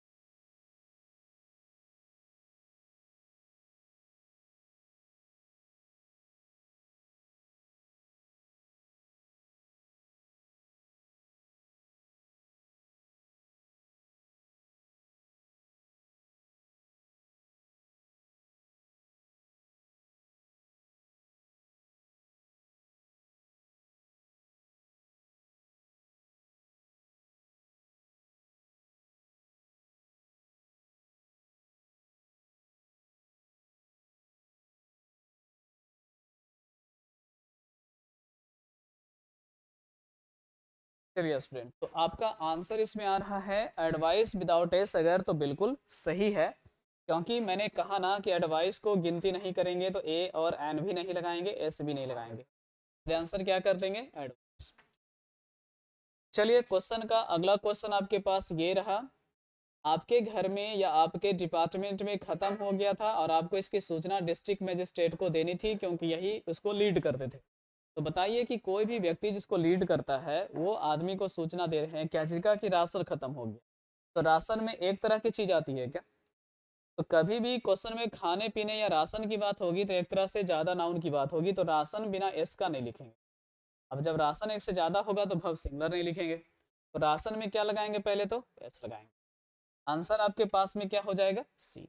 चलिए स्टूडेंट, तो आपका आंसर इसमें आ रहा है एडवाइस विदाउट एस, अगर तो बिल्कुल सही है, क्योंकि मैंने कहा ना कि एडवाइस को गिनती नहीं करेंगे तो ए और एन भी नहीं लगाएंगे, एस भी नहीं लगाएंगे, इसलिए आंसर क्या कर देंगे? एडवाइस। चलिए क्वेश्चन का अगला क्वेश्चन आपके पास ये रहा। आपके घर में या आपके डिपार्टमेंट में खत्म हो गया था और आपको इसकी सूचना डिस्ट्रिक्ट मजिस्ट्रेट को देनी थी, क्योंकि यही उसको लीड करते थे। तो बताइए कि कोई भी व्यक्ति जिसको लीड करता है वो आदमी को सूचना दे रहे हैं क्या चीज का? कि राशन खत्म हो गया। तो राशन में एक तरह की चीज आती है क्या? तो कभी भी क्वेश्चन में खाने पीने या राशन की बात होगी तो एक तरह से ज्यादा नाउन की बात होगी, तो राशन बिना एस का नहीं लिखेंगे। अब जब राशन एक से ज्यादा होगा तो भव सिंगुलर नहीं लिखेंगे, तो राशन में क्या लगाएंगे, पहले तो एस लगाएंगे। आंसर आपके पास में क्या हो जाएगा, सी।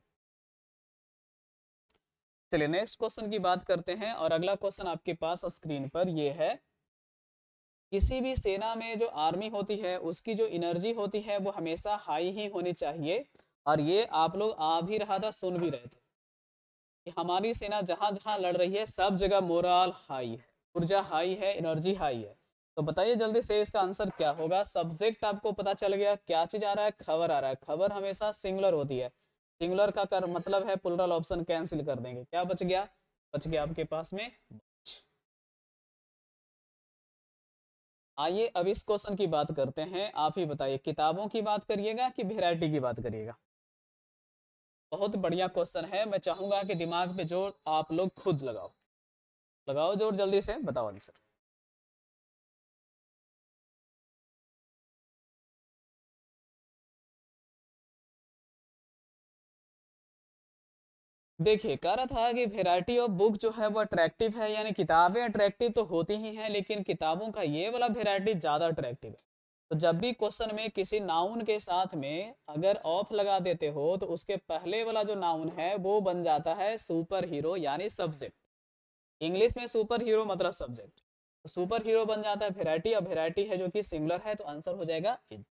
चलिए नेक्स्ट क्वेश्चन की बात करते हैं, और अगला क्वेश्चन आपके पास स्क्रीन पर ये है। किसी भी सेना में जो आर्मी होती है उसकी जो एनर्जी होती है वो हमेशा हाई ही होनी चाहिए, और ये आप लोग आ भी रहा था, सुन भी रहे थे कि हमारी सेना जहां जहां लड़ रही है सब जगह मोरल हाई है, ऊर्जा हाई है, एनर्जी हाई है। तो बताइए जल्दी से इसका आंसर क्या होगा। सब्जेक्ट आपको पता चल गया, क्या चीज आ रहा है, खबर आ रहा है। खबर हमेशा सिंगुलर होती है, सिंगुलर का कर मतलब है प्लुरल, ऑप्शन कैंसिल कर देंगे, क्या बच गया, बच गया आपके पास में। आइए अब इस क्वेश्चन की बात करते हैं। आप ही बताइए, किताबों की बात करिएगा कि वैरायटी की बात करिएगा। बहुत बढ़िया क्वेश्चन है, मैं चाहूंगा कि दिमाग पे जोर आप लोग खुद लगाओ, लगाओ जोर, जल्दी से बताओ आंसर। देखिए कह रहा था कि वैरायटी ऑफ बुक जो है वो अट्रैक्टिव है, यानी किताबें अट्रैक्टिव तो होती ही हैं, लेकिन किताबों का ये वाला वैरायटी ज्यादा अट्रैक्टिव है। तो जब भी क्वेश्चन में किसी नाउन के साथ में अगर ऑफ लगा देते हो तो उसके पहले वाला जो नाउन है वो बन जाता है सुपर हीरो यानी सब्जेक्ट। इंग्लिश में सुपर हीरो मतलब सब्जेक्ट, तो सुपर हीरो बन जाता है वैरायटी, और वैरायटी है जो कि सिंगुलर है, तो आंसर हो जाएगा इन।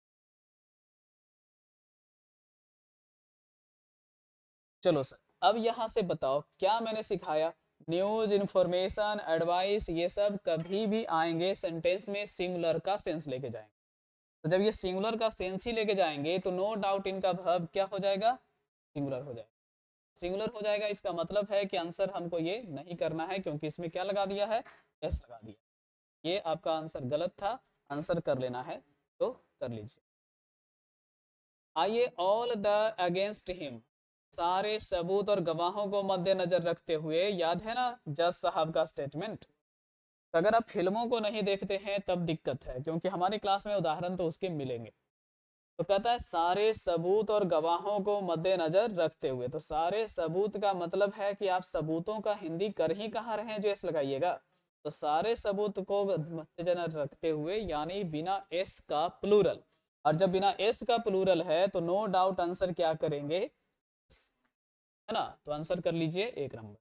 चलो सर, अब यहाँ से बताओ क्या मैंने सिखाया। न्यूज, इंफॉर्मेशन, एडवाइस, ये सब कभी भी आएंगे सेंटेंस में सिंगुलर का सेंस लेके जाएंगे। तो जब ये सिंगुलर का सेंस ही लेके जाएंगे तो नो डाउट इनका वर्ब क्या हो जाएगा, सिंगुलर हो जाएगा। सिंगुलर हो जाएगा, इसका मतलब है कि आंसर हमको ये नहीं करना है, क्योंकि इसमें क्या लगा दिया है, एस लगा दिया। ये आपका आंसर गलत था, आंसर कर लेना है तो कर लीजिए। आइए, ऑल द अगेंस्ट हिम, सारे सबूत और गवाहों को मद्देनजर रखते हुए, याद है ना जज साहब का स्टेटमेंट। तो अगर आप फिल्मों को नहीं देखते हैं तब दिक्कत है, क्योंकि हमारी क्लास में उदाहरण तो उसके मिलेंगे। तो कहता है सारे सबूत और गवाहों को मद्देनजर रखते हुए, तो सारे सबूत का मतलब है कि आप सबूतों का हिंदी कर ही कहाँ रहे हैं जो एस लगाइएगा। तो सारे सबूत को मद्देनजर रखते हुए यानी बिना एस का प्लूरल, और जब बिना एस का प्लूरल है तो नो डाउट आंसर क्या करेंगे, है ना। तो आंसर कर लीजिए एक नंबर।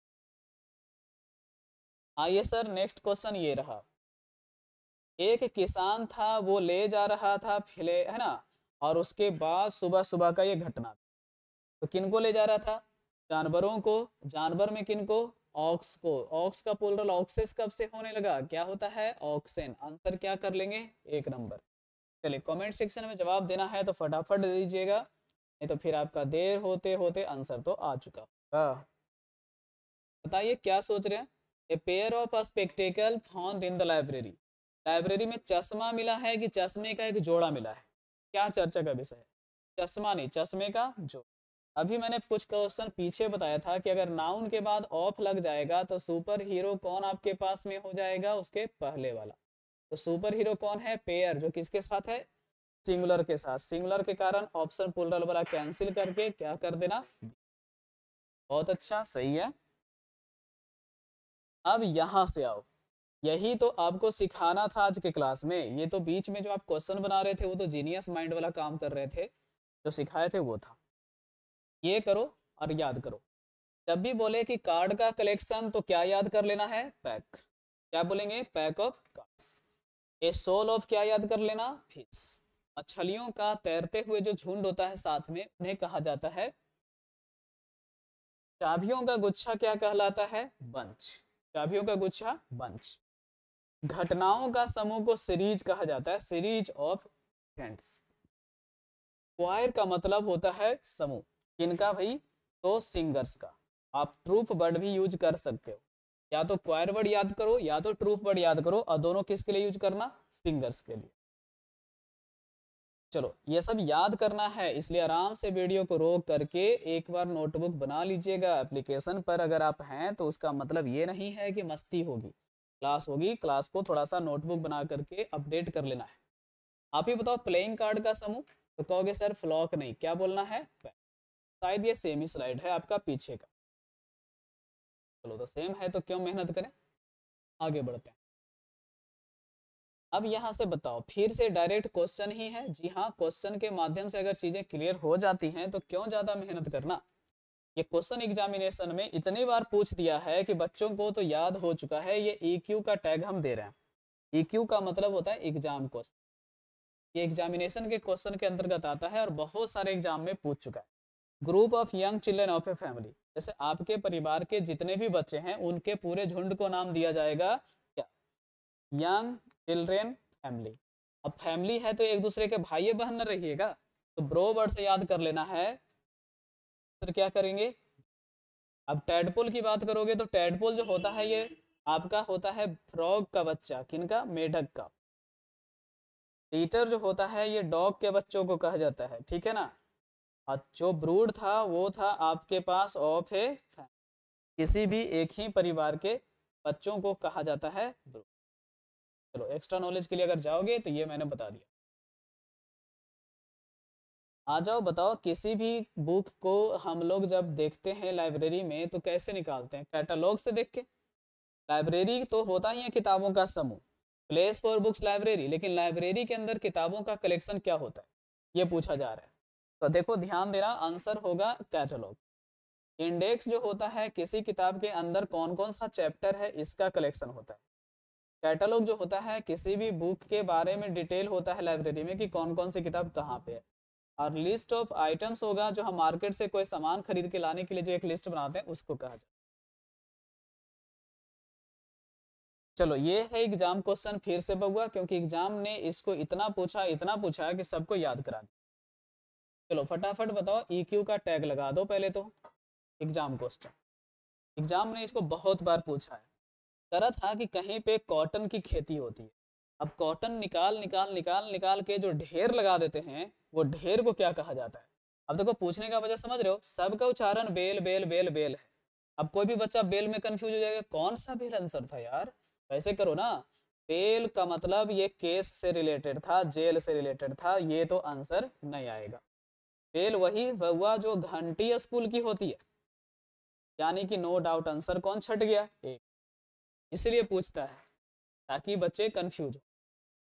आइए सर नेक्स्ट क्वेश्चन ये रहा। एक किसान था, वो ले जा रहा था फिले, है ना, और उसके बाद सुबह सुबह का ये घटना। तो किनको ले जा रहा था, जानवरों को। जानवर में किनको, ऑक्स को। ऑक्स का प्लूरल ऑक्सेस कब से होने लगा, क्या होता है, ऑक्सेन। आंसर क्या कर लेंगे, एक नंबर। चलिए कमेंट सेक्शन में जवाब देना है तो फटाफट दे दीजिएगा, नहीं तो फिर आपका देर होते होते आंसर तो आ चुका होगा। बताइए क्या सोच रहे हैं। A pair of spectacle found in the library, library में चश्मा मिला है कि चश्मे का एक जोड़ा मिला है, क्या चर्चा का विषय है, चश्मा नहीं चश्मे का जोड़ा। अभी मैंने कुछ क्वेश्चन पीछे बताया था कि अगर नाउन के बाद ऑफ लग जाएगा तो सुपर हीरो कौन आपके पास में हो जाएगा, उसके पहले वाला। तो सुपर हीरो कौन है, पेयर, जो किसके साथ है, सिंगुलर के साथ। सिंगुलर के कारण ऑप्शन प्लुरल वाला कैंसिल करके क्या कर देना, बहुत अच्छा, सही है। अब यहां से आओ, यही तो आपको सिखाना था आज के क्लास में। ये तो बीच में जो आप क्वेश्चन बना रहे थे वो तो जीनियस माइंड वाला काम कर रहे थे, जो सिखाए थे वो था। ये करो और याद करो। जब भी बोले कि कार्ड का कलेक्शन तो क्या याद कर लेना है, पैक। क्या बोलेंगे, pack of cards. A shoal of क्या याद कर लेना, फिश। मछलियों का तैरते हुए जो झुंड होता है साथ में उन्हें कहा जाता है। चाबियों का गुच्छा क्या कहलाता है, बंच। चाबियों का गुच्छा बंच। घटनाओं का समूह को सीरीज कहा जाता है, सीरीज ऑफ इवेंट्स। क्वायर का मतलब होता है समूह, किनका भाई, तो सिंगर्स का। आप ट्रूप वर्ड भी यूज कर सकते हो, या तो क्वायर वर्ड याद करो या तो ट्रूप वर्ड याद करो, और दोनों किसके लिए यूज करना, सिंगर्स के लिए। चलो ये सब याद करना है, इसलिए आराम से वीडियो को रोक करके एक बार नोटबुक बना लीजिएगा। एप्लीकेशन पर अगर आप हैं तो उसका मतलब ये नहीं है कि मस्ती होगी, क्लास होगी, क्लास को थोड़ा सा नोटबुक बना करके अपडेट कर लेना है। आप ही बताओ, प्लेइंग कार्ड का समूह, तो कहोगे सर फ्लॉक नहीं, क्या बोलना है, शायद ये सेम ही स्लाइड है आपका पीछे का। चलो तो सेम है तो क्यों मेहनत करें, आगे बढ़ते हैं। अब यहाँ से बताओ, फिर से डायरेक्ट क्वेश्चन ही है। जी हाँ, क्वेश्चन के माध्यम से अगर चीजें क्लियर हो जाती हैं तो क्यों ज्यादा मेहनत करना। ये क्वेश्चन एग्जामिनेशन में इतनी बार पूछ दिया है कि बच्चों को तो याद हो चुका है। ये EQ का टैग हम दे रहे हैं। EQ का मतलब होता है एग्जाम क्वेश्चन। ये एग्जामिनेशन के क्वेश्चन के अंतर्गत आता है और बहुत सारे एग्जाम में पूछ चुका है। Group of young children of a family, जैसे आपके परिवार के जितने भी बच्चे हैं उनके पूरे झुंड को नाम दिया जाएगा क्या, यंग चिल्ड्रन फैमिली। अब फैमिली है तो एक दूसरे के भाई बहन न रहिएगा, तो ब्रो वर्ड से याद कर लेना है। फिर क्या करेंगे, अब टैडपोल की बात करोगे तो टैडपोल जो होता है ये आपका होता है फ्रॉग का बच्चा, किनका, मेढक का। टीटर जो होता है ये डॉग के बच्चों को कहा जाता है, ठीक है ना। और जो ब्रूड था वो था आपके पास ऑफ ए, किसी भी एक ही परिवार के बच्चों को कहा जाता है ब्रूड। चलो एक्स्ट्रा नॉलेज के लिए अगर जाओगे तो ये मैंने बता दिया। आ जाओ बताओ, किसी भी बुक को हम लोग जब देखते हैं लाइब्रेरी में तो कैसे निकालते हैं, कैटलॉग से देख के। लाइब्रेरी तो होता ही है किताबों का समूह, प्लेस फॉर बुक्स लाइब्रेरी, लेकिन लाइब्रेरी के अंदर किताबों का कलेक्शन क्या होता है ये पूछा जा रहा है। तो देखो ध्यान देना, आंसर होगा कैटलॉग। इंडेक्स जो होता है किसी किताब के अंदर कौन कौन सा चैप्टर है इसका कलेक्शन होता है। कैटलॉग जो होता है किसी भी बुक के बारे में डिटेल होता है लाइब्रेरी में कि कौन कौन सी किताब कहाँ पे है। और लिस्ट ऑफ आइटम्स होगा, जो हम मार्केट से कोई सामान खरीद के लाने के लिए जो एक लिस्ट बनाते हैं उसको कहा जाता है। चलो ये है एग्जाम क्वेश्चन फिर से बउआ, क्योंकि एग्जाम ने इसको इतना पूछा कि सबको याद करा दिया। चलो फटाफट बताओ, EQ का टैग लगा दो पहले तो। एग्जाम क्वेश्चन, एग्जाम ने इसको बहुत बार पूछा है। करा था कि कहीं पे कॉटन की खेती होती है, अब कॉटन निकाल निकाल निकाल निकाल के जो ढेर लगा देते हैं वो ढेर को क्या कहा जाता है। अब देखो पूछने का वजह समझ रहे हो, सबका उच्चारण बेल बेल बेल बेल है। अब कोई भी बच्चा बेल में कंफ्यूज हो जाएगा, कौन सा बेल आंसर था यार। वैसे करो ना, बेल का मतलब ये केस से रिलेटेड था, जेल से रिलेटेड था, ये तो आंसर नहीं आएगा। बेल वही हुआ जो घंटी स्कूल की होती है, यानी कि नो डाउट आंसर कौन छट गया, एक। इसलिए पूछता है ताकि बच्चे कंफ्यूज हो।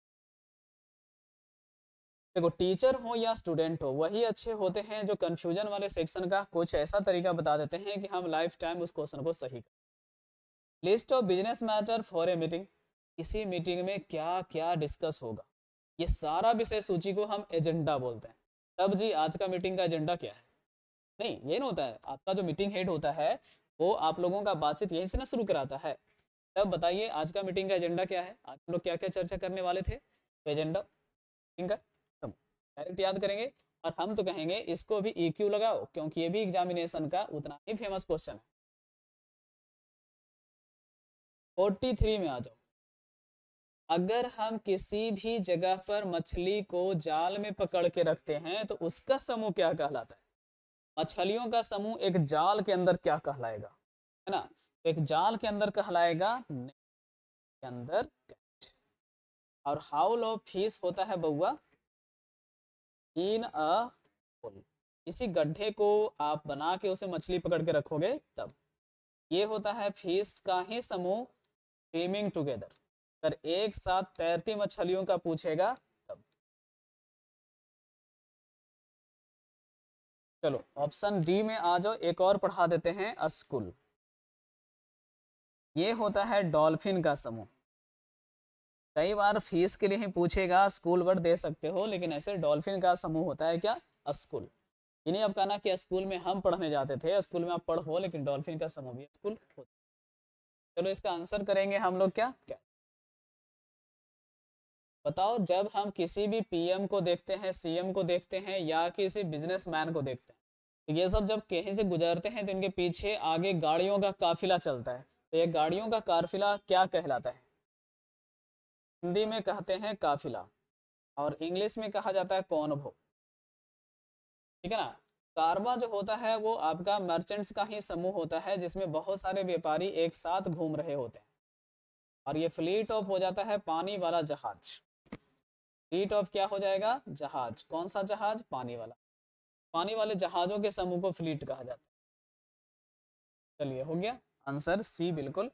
देखो टीचर हो या स्टूडेंट हो वही अच्छे होते हैं जो कंफ्यूजन वाले सेक्शन का कुछ ऐसा तरीका बता देते हैं कि हम लाइफ टाइम उस क्वेश्चन को सही करें। List of business matter for a meeting, इसी मीटिंग में क्या क्या डिस्कस होगा, ये सारा विषय सूची को हम एजेंडा बोलते हैं। तब जी आज का मीटिंग का एजेंडा क्या है, नहीं ये नहीं होता है। आपका जो मीटिंग हेड होता है वो आप लोगों का बातचीत यहीं से ना शुरू कराता है। तब बताइए आज का मीटिंग का एजेंडा क्या है, आज हम लोग क्या क्या चर्चा करने वाले थे, तो एजेंडा मीटिंग का सब डायरेक्ट याद करेंगे। और हम तो कहेंगे इसको भी EQ लगाओ, क्योंकि ये भी एग्जामिनेशन का उतना ही फेमस क्वेश्चन है। 43 में आ जाओ, अगर हम किसी भी जगह पर मछली को जाल में पकड़ के रखते हैं तो उसका समूह क्या कहलाता है। मछलियों का समूह एक जाल के अंदर क्या कहलाएगा, है ना, एक जाल के अंदर कहलाएगा नेट के अंदर कैच। और हाउल ऑफ फिश होता है बउआ इन अ होल, इसी गड्ढे को आप बना के उसे मछली पकड़ के रखोगे तब। ये होता है फिश का ही समूह स्विमिंग टुगेदर, अगर एक साथ तैरती मछलियों का पूछेगा तब। चलो ऑप्शन डी में आ जाओ, एक और पढ़ा देते हैं, स्कूल। ये होता है डॉल्फिन का समूह। कई बार फीस के लिए ही पूछेगा, स्कूल वर्ड दे सकते हो, लेकिन ऐसे डॉल्फिन का समूह होता है क्या, स्कूल। ये नहीं आप कहना कि स्कूल में हम पढ़ने जाते थे, स्कूल में आप पढ़ो, लेकिन डॉल्फिन का समूह भी स्कूल होता है। चलो इसका आंसर करेंगे हम लोग क्या क्या बताओ, जब हम किसी भी PM को देखते हैं, CM को देखते हैं या किसी बिजनेसमैन को देखते हैं, तो ये सब जब कहीं से गुजरते हैं तो इनके पीछे आगे गाड़ियों का काफिला चलता है। तो ये गाड़ियों का काफिला क्या कहलाता है, हिंदी में कहते हैं काफिला और इंग्लिश में कहा जाता है कॉन्वो, ठीक है ना। कारवा जो होता है वो आपका मर्चेंट्स का ही समूह होता है जिसमें बहुत सारे व्यापारी एक साथ घूम रहे होते हैं। और ये फ्लीट ऑफ हो जाता है पानी वाला जहाज। फ्लीट ऑफ क्या हो जाएगा, जहाज, कौन सा जहाज, पानी वाला। पानी वाले जहाजों के समूह को फ्लीट कहा जाता है। चलिए हो गया आंसर सी बिल्कुल।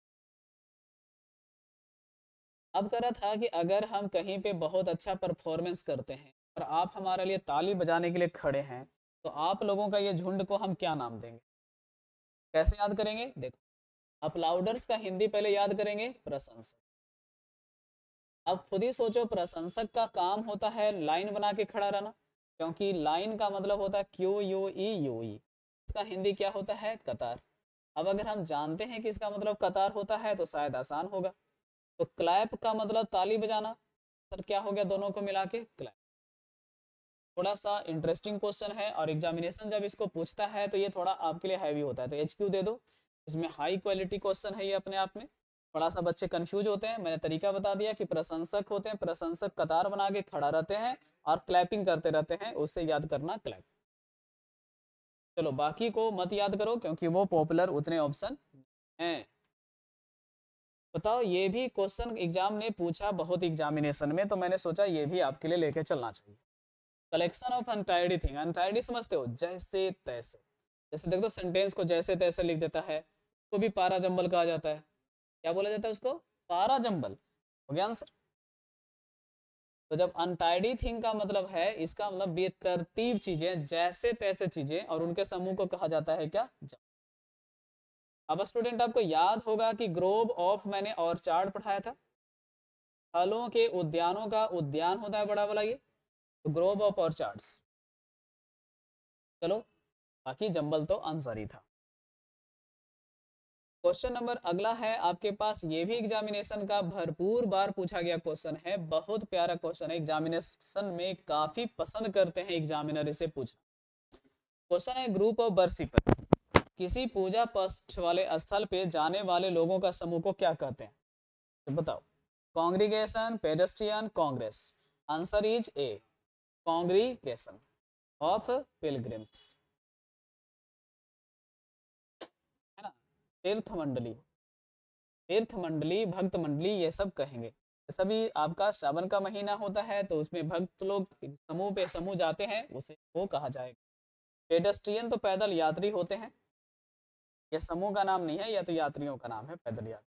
अब कह रहा था कि अगर हम कहीं पे बहुत अच्छा परफॉर्मेंस करते हैं और आप हमारे लिए ताली बजाने के लिए खड़े हैं, तो आप लोगों का ये झुंड को हम क्या नाम देंगे? कैसे याद करेंगे? देखो, अपलाउडर्स का हिंदी पहले याद करेंगे प्रशंसक। अब खुद ही सोचो, प्रशंसक का काम होता है लाइन बना के खड़ा रहना, क्योंकि लाइन का मतलब होता है Q U E U E. इसका हिंदी क्या होता है? कतार। अब अगर हम जानते हैं कि इसका मतलब कतार होता है तो शायद आसान होगा। तो क्लैप का मतलब ताली बजाना, सर क्या हो गया दोनों को मिला के? क्लैप। थोड़ा सा इंटरेस्टिंग क्वेश्चन है और एग्जामिनेशन जब इसको पूछता है तो ये थोड़ा आपके लिए हैवी होता है, तो HQ दे दो। इसमें हाई क्वालिटी क्वेश्चन है ये अपने आप में। थोड़ा सा बच्चे कंफ्यूज होते हैं, मैंने तरीका बता दिया कि प्रशंसक होते हैं, प्रशंसक कतार बना के खड़ा रहते हैं और क्लैपिंग करते रहते हैं, उससे याद करना क्लैप। चलो बाकी को मत याद करो क्योंकि वो पॉपुलर उतने ऑप्शन हैं। बताओ, ये भी क्वेश्चन एग्जाम ने पूछा बहुत एग्जामिनेशन में, तो मैंने सोचा ये भी आपके लिए लेके चलना चाहिए। Collection of untidy thing, untidy समझते हो? जैसे तैसे। जैसे देख दो, सेंटेंस को जैसे तैसे लिख देता है, तो भी पारा जंबल कहा जाता है। क्या बोला जाता है उसको? पारा जंबल। हो गया आंसर। तो जब अनटाइडी थिंग का मतलब है, इसका मतलब बेतरतीब चीजें, जैसे तैसे चीजें, और उनके समूह को कहा जाता है क्या? जंबल। अब स्टूडेंट आपको याद होगा कि ग्रोव ऑफ मैंने ऑर्चार्ड पढ़ाया था। फलों के उद्यानों का उद्यान होता है बड़ा वाला ये, तो ग्रोव ऑफ ऑर्चार्ड्स। चलो बाकी जंबल तो आंसर ही था। क्वेश्चन नंबर अगला है आपके पास, ये भी एग्जामिनेशन का भरपूर बार पूछा गया क्वेश्चन है, बहुत प्यारा क्वेश्चन है, एग्जामिनेशन में काफी पसंद करते हैं एग्जामिनर इसे पूछना। क्वेश्चन है ग्रुप ऑफ वर्शिपर, किसी पूजा पस्ट वाले स्थल पे जाने वाले लोगों का समूह को क्या कहते हैं? तो बताओ, congregation, pedestrian, congress. Answer is A, congregation of pilgrims, है ना? तीर्थ मंडली, तीर्थ मंडली, भक्त मंडली, ये सब कहेंगे। सभी आपका श्रावण का महीना होता है तो उसमें भक्त लोग समूह पे समूह जाते हैं, उसे वो कहा जाएगा। पेडेस्ट्रियन तो पैदल यात्री होते हैं, यह समूह का नाम नहीं है, यह तो यात्रियों का नाम है, पैदल यात्री।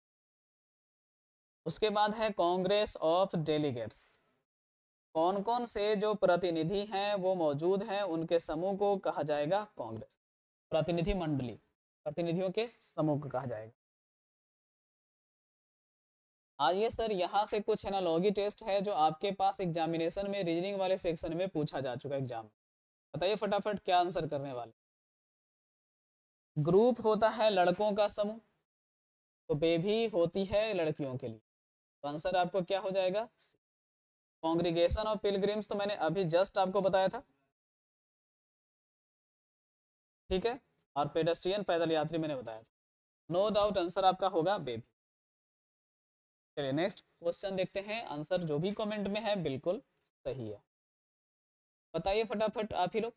उसके बाद है कांग्रेस ऑफ डेलीगेट्स, कौन कौन से जो प्रतिनिधि हैं वो मौजूद हैं, उनके समूह को कहा जाएगा कांग्रेस। प्रतिनिधि मंडली, प्रतिनिधियों के समूह को कहा जाएगा। आइए सर, यहाँ से कुछ एनालॉजी टेस्ट है जो आपके पास एग्जामिनेशन में रीजनिंग वाले सेक्शन में पूछा जा चुका है एग्जाम। बताइए फटाफट क्या आंसर करने वाले। ग्रुप होता है लड़कों का समूह, तो बेबी होती है लड़कियों के लिए, तो आंसर आपको क्या हो जाएगा? कांग्रीगेशन ऑफ पिलग्रिम्स तो मैंने अभी जस्ट आपको बताया था, ठीक है, और पेडेस्ट्रियन पैदल यात्री मैंने बताया था। नो डाउट आंसर आपका होगा बेबी। चलिए नेक्स्ट क्वेश्चन देखते हैं, आंसर जो भी कमेंट में है बिल्कुल सही है। बताइए फटाफट आप ही लोग।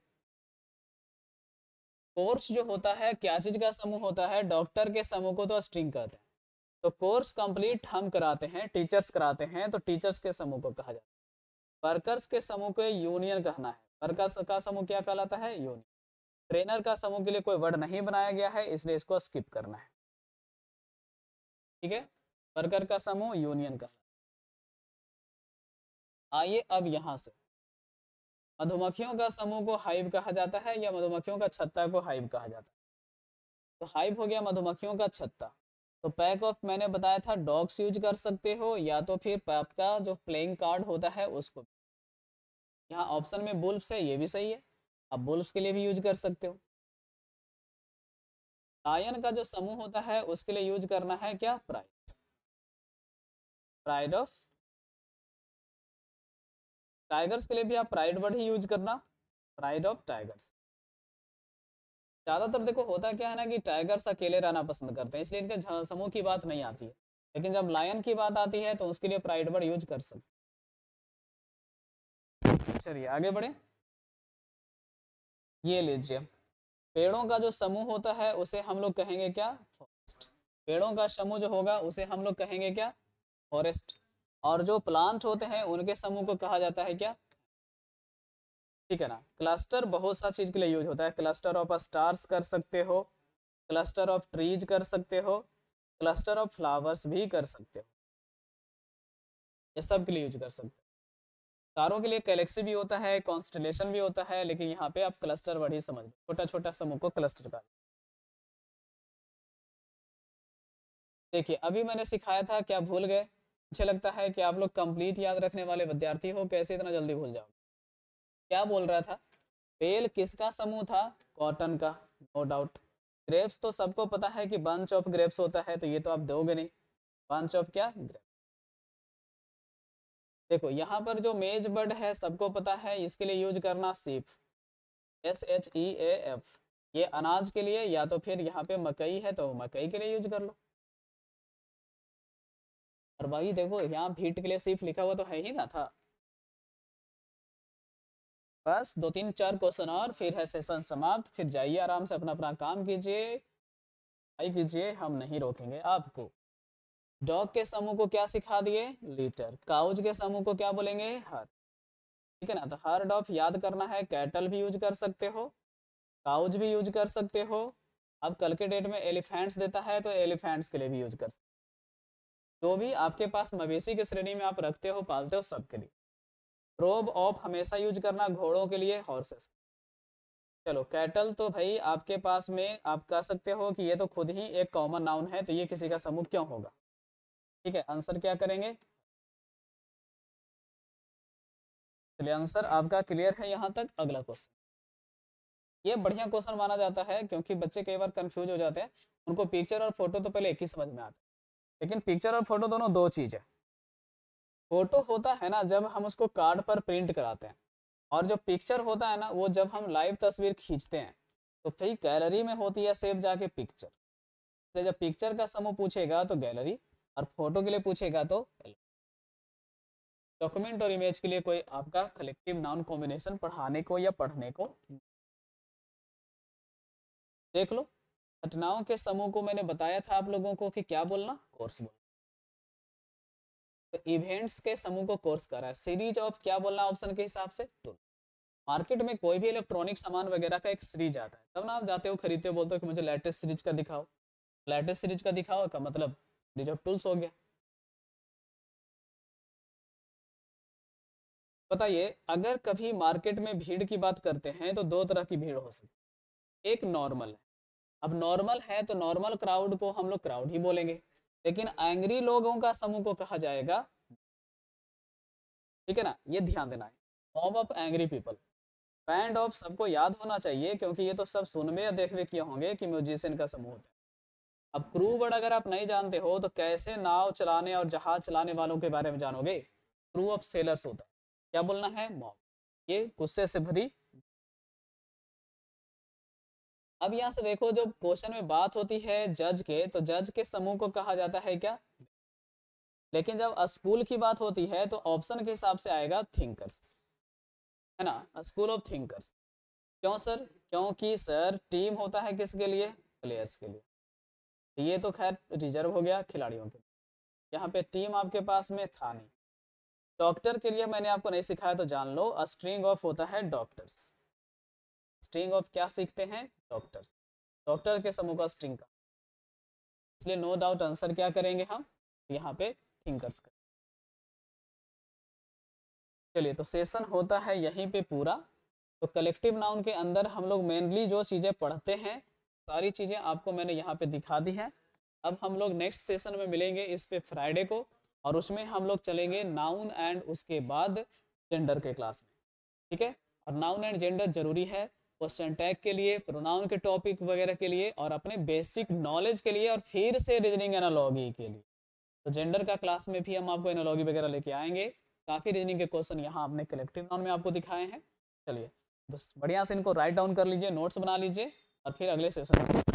कोर्स जो होता है क्या चीज का समूह होता है? डॉक्टर के समूह को तो स्ट्रिंग कहते हैं। तो कोर्स कंप्लीट हम कराते हैं, टीचर्स कराते हैं, तो टीचर्स के समूह को कहा जाता है। वर्कर्स के समूह को यूनियन कहना है, वर्कर्स का समूह क्या कहलाता है? यूनियन। ट्रेनर का समूह के लिए कोई वर्ड नहीं बनाया गया है, इसलिए इसको स्किप करना है, ठीक है। वर्कर का समूह यूनियन कहलाता है। आइए अब यहाँ से, मधुमक्खियों का समूह को हाइव कहा जाता है या मधुमक्खियों का छत्ता को हाइव कहा जाता है? तो हाइव हो गया मधुमक्खियों का छत्ता। तो पैक ऑफ मैंने बताया था डॉग्स यूज कर सकते हो, या तो फिर आपका जो प्लेइंग कार्ड होता है उसको। यहाँ ऑप्शन में बुल्फ्स है, ये भी सही है, आप बुल्फ्स के लिए भी यूज कर सकते हो। लायन का जो समूह होता है उसके लिए यूज करना है क्या? Pride, pride of. टाइगर्स के लिए भी आप प्राइड वर्ड ही यूज करना, प्राइड ऑफ टाइगर्स। ज्यादातर देखो होता क्या है ना कि टाइगर्स अकेले रहना पसंद करते हैं, इसलिए इनके समूह की बात नहीं आती है, लेकिन जब लायन की बात आती है तो उसके लिए प्राइड वर्ड यूज कर सकते। चलिए आगे बढ़े, ये लीजिए, पेड़ों का जो समूह होता है उसे हम लोग कहेंगे क्या? फॉरेस्ट। पेड़ों का समूह जो होगा उसे हम लोग कहेंगे क्या? फॉरेस्ट। और जो प्लांट होते हैं उनके समूह को कहा जाता है क्या? ठीक है ना। क्लस्टर बहुत सा चीज के लिए यूज होता है, क्लस्टर ऑफ स्टार्स कर सकते हो, क्लस्टर ऑफ ट्रीज कर सकते हो, क्लस्टर ऑफ फ्लावर्स भी कर सकते हो, ये सब के लिए यूज कर सकते हो। तारों के लिए गैलेक्सी भी होता है, कॉन्स्टलेशन भी होता है, लेकिन यहाँ पे आप क्लस्टर वर्ड ही समझ लो, छोटा छोटा समूह को क्लस्टर कर। देखिए अभी मैंने सिखाया था, क्या भूल गए? मुझे लगता है कि आप लोग कंप्लीट याद रखने वाले विद्यार्थी हो, कैसे इतना जल्दी भूल जाओ? क्या बोल रहा था? पेल किसका समूह था? कॉटन का, नो डाउट। ग्रेप्स तो सबको पता है कि बंच ऑफ ग्रेप्स होता है, तो ये तो आप दोगे नहीं। बंच ऑफ क्या? ग्रेप्स। देखो यहाँ पर जो मेज बर्ड है सबको पता है, इसके लिए यूज करना सीफ, SHEAF। ये अनाज के लिए, या तो फिर यहाँ पे मकई है तो मकई के लिए यूज कर लो। और भाई देखो यहाँ भीट के लिए सिर्फ लिखा हुआ तो है ही ना था। बस 2 3 4 क्वेश्चन और फिर है सेशन समाप्त, फिर जाइए आराम से अपना अपना काम कीजिए, पढ़ाई कीजिए, हम नहीं रोकेंगे आपको। डॉग के समूह को क्या सिखा दिए? लीटर। काउज के समूह को क्या बोलेंगे? हर। ठीक है ना, तो हर्ड ऑफ याद करना है, कैटल भी यूज कर सकते हो, काउज भी यूज कर सकते हो। अब कल के डेट में एलिफेंट्स देता है तो एलिफेंट्स के लिए भी यूज कर सकते हो। जो भी आपके पास मवेशी की श्रेणी में आप रखते हो, पालते हो, सबके लिए। प्रोब ऑफ हमेशा यूज करना घोड़ों के लिए, हॉर्सेस। चलो कैटल तो भाई आपके पास में आप कह सकते हो कि ये तो खुद ही एक कॉमन नाउन है, तो ये किसी का समूह क्यों होगा? ठीक है, आंसर क्या करेंगे? चलिए आंसर आपका क्लियर है यहाँ तक। अगला क्वेश्चन, ये बढ़िया क्वेश्चन माना जाता है क्योंकि बच्चे कई बार कंफ्यूज हो जाते हैं, उनको पिक्चर और फोटो तो पहले एक ही समझ में आता है, लेकिन पिक्चर और फोटो दोनों दो चीज है। फोटो होता है ना जब हम उसको कार्ड पर प्रिंट कराते हैं, और जो पिक्चर होता है ना वो जब हम लाइव तस्वीर खींचते हैं। तो फिर गैलरी में होती है सेव जाके पिक्चर, तो जब पिक्चर का समूह पूछेगा तो गैलरी, और फोटो के लिए पूछेगा तो डॉक्यूमेंट और इमेज के लिए कोई आपका कलेक्टिव नाउन कॉम्बिनेशन पढ़ाने को या पढ़ने को। देख लो, घटनाओं के समूह को मैंने बताया था आप लोगों को कि क्या बोलना? कोर्स बोलना। तो इवेंट्स के समूह को कोर्स कर रहा है। सीरीज ऑफ क्या बोलना ऑप्शन के हिसाब से? टूल। मार्केट में कोई भी इलेक्ट्रॉनिक सामान वगैरह का एक सीरीज आता है, तब ना आप जाते हो खरीदते हो, बोलते हो कि मुझे लेटेस्ट सीरीज का दिखाओ। लेटेस्ट सीरीज का दिखाओ का मतलब सीरीज ऑफ टूल्स हो गया। बताइए, अगर कभी मार्केट में भीड़ की बात करते हैं तो दो तरह की भीड़ हो सकती है। एक नॉर्मल है, अब नॉर्मल है तो नॉर्मल क्राउड को हम लोग क्राउड ही बोलेंगे, लेकिन एंग्री लोगों का समूह को कहा जाएगा। ठीक है ना, ये ध्यान देना है। Mob of angry people. Band of सबको याद होना चाहिए क्योंकि ये तो सब सुनवे या देखवे किए होंगे कि म्यूजिशियन का समूह होता है। अब क्रू वर्ड अगर आप नहीं जानते हो तो कैसे नाव चलाने और जहाज चलाने वालों के बारे में जानोगे? क्रू ऑफ सेलर्स होता है। क्या बोलना है? मॉब। ये गुस्से से भरी। अब यहाँ से देखो, जब क्वेश्चन में बात होती है जज के, तो जज के समूह को कहा जाता है क्या? लेकिन जब स्कूल की बात होती है तो ऑप्शन के हिसाब से आएगा थिंकर्स, है ना, स्कूल ऑफ थिंकर्स। क्यों सर? क्योंकि सर टीम होता है किसके लिए? प्लेयर्स के लिए। ये तो खैर रिजर्व हो गया खिलाड़ियों के लिए, यहाँ पे टीम आपके पास में था नहीं। डॉक्टर के लिए मैंने आपको नहीं सिखाया तो जान लो, स्ट्रिंग ऑफ होता है डॉक्टर्स। स्ट्रिंग ऑफ क्या सीखते हैं? डॉक्टर्स। डॉक्टर के समूह का स्ट्रिंग का, इसलिए नो डाउट आंसर क्या करेंगे हम यहाँ पे? थिंकर्स का। चलिए, तो सेशन होता है यहीं पे पूरा। तो कलेक्टिव नाउन के अंदर हम लोग मेनली जो चीज़ें पढ़ते हैं, सारी चीज़ें आपको मैंने यहाँ पे दिखा दी हैं। अब हम लोग नेक्स्ट सेशन में मिलेंगे इस पे फ्राइडे को, और उसमें हम लोग चलेंगे नाउन एंड उसके बाद जेंडर के क्लास में। ठीक है, और नाउन एंड जेंडर जरूरी है क्वेश्चन टैग के लिए, प्रोनाउन के टॉपिक वगैरह के लिए, और अपने बेसिक नॉलेज के लिए, और फिर से रीजनिंग एनालॉजी के लिए। तो जेंडर का क्लास में भी हम आपको एनालॉजी वगैरह लेके आएंगे। काफ़ी रीजनिंग के क्वेश्चन यहाँ आपने कलेक्टिव नाउन में आपको दिखाए हैं। चलिए, बस बढ़िया से इनको राइट डाउन कर लीजिए, नोट्स बना लीजिए, और फिर अगले सेशन में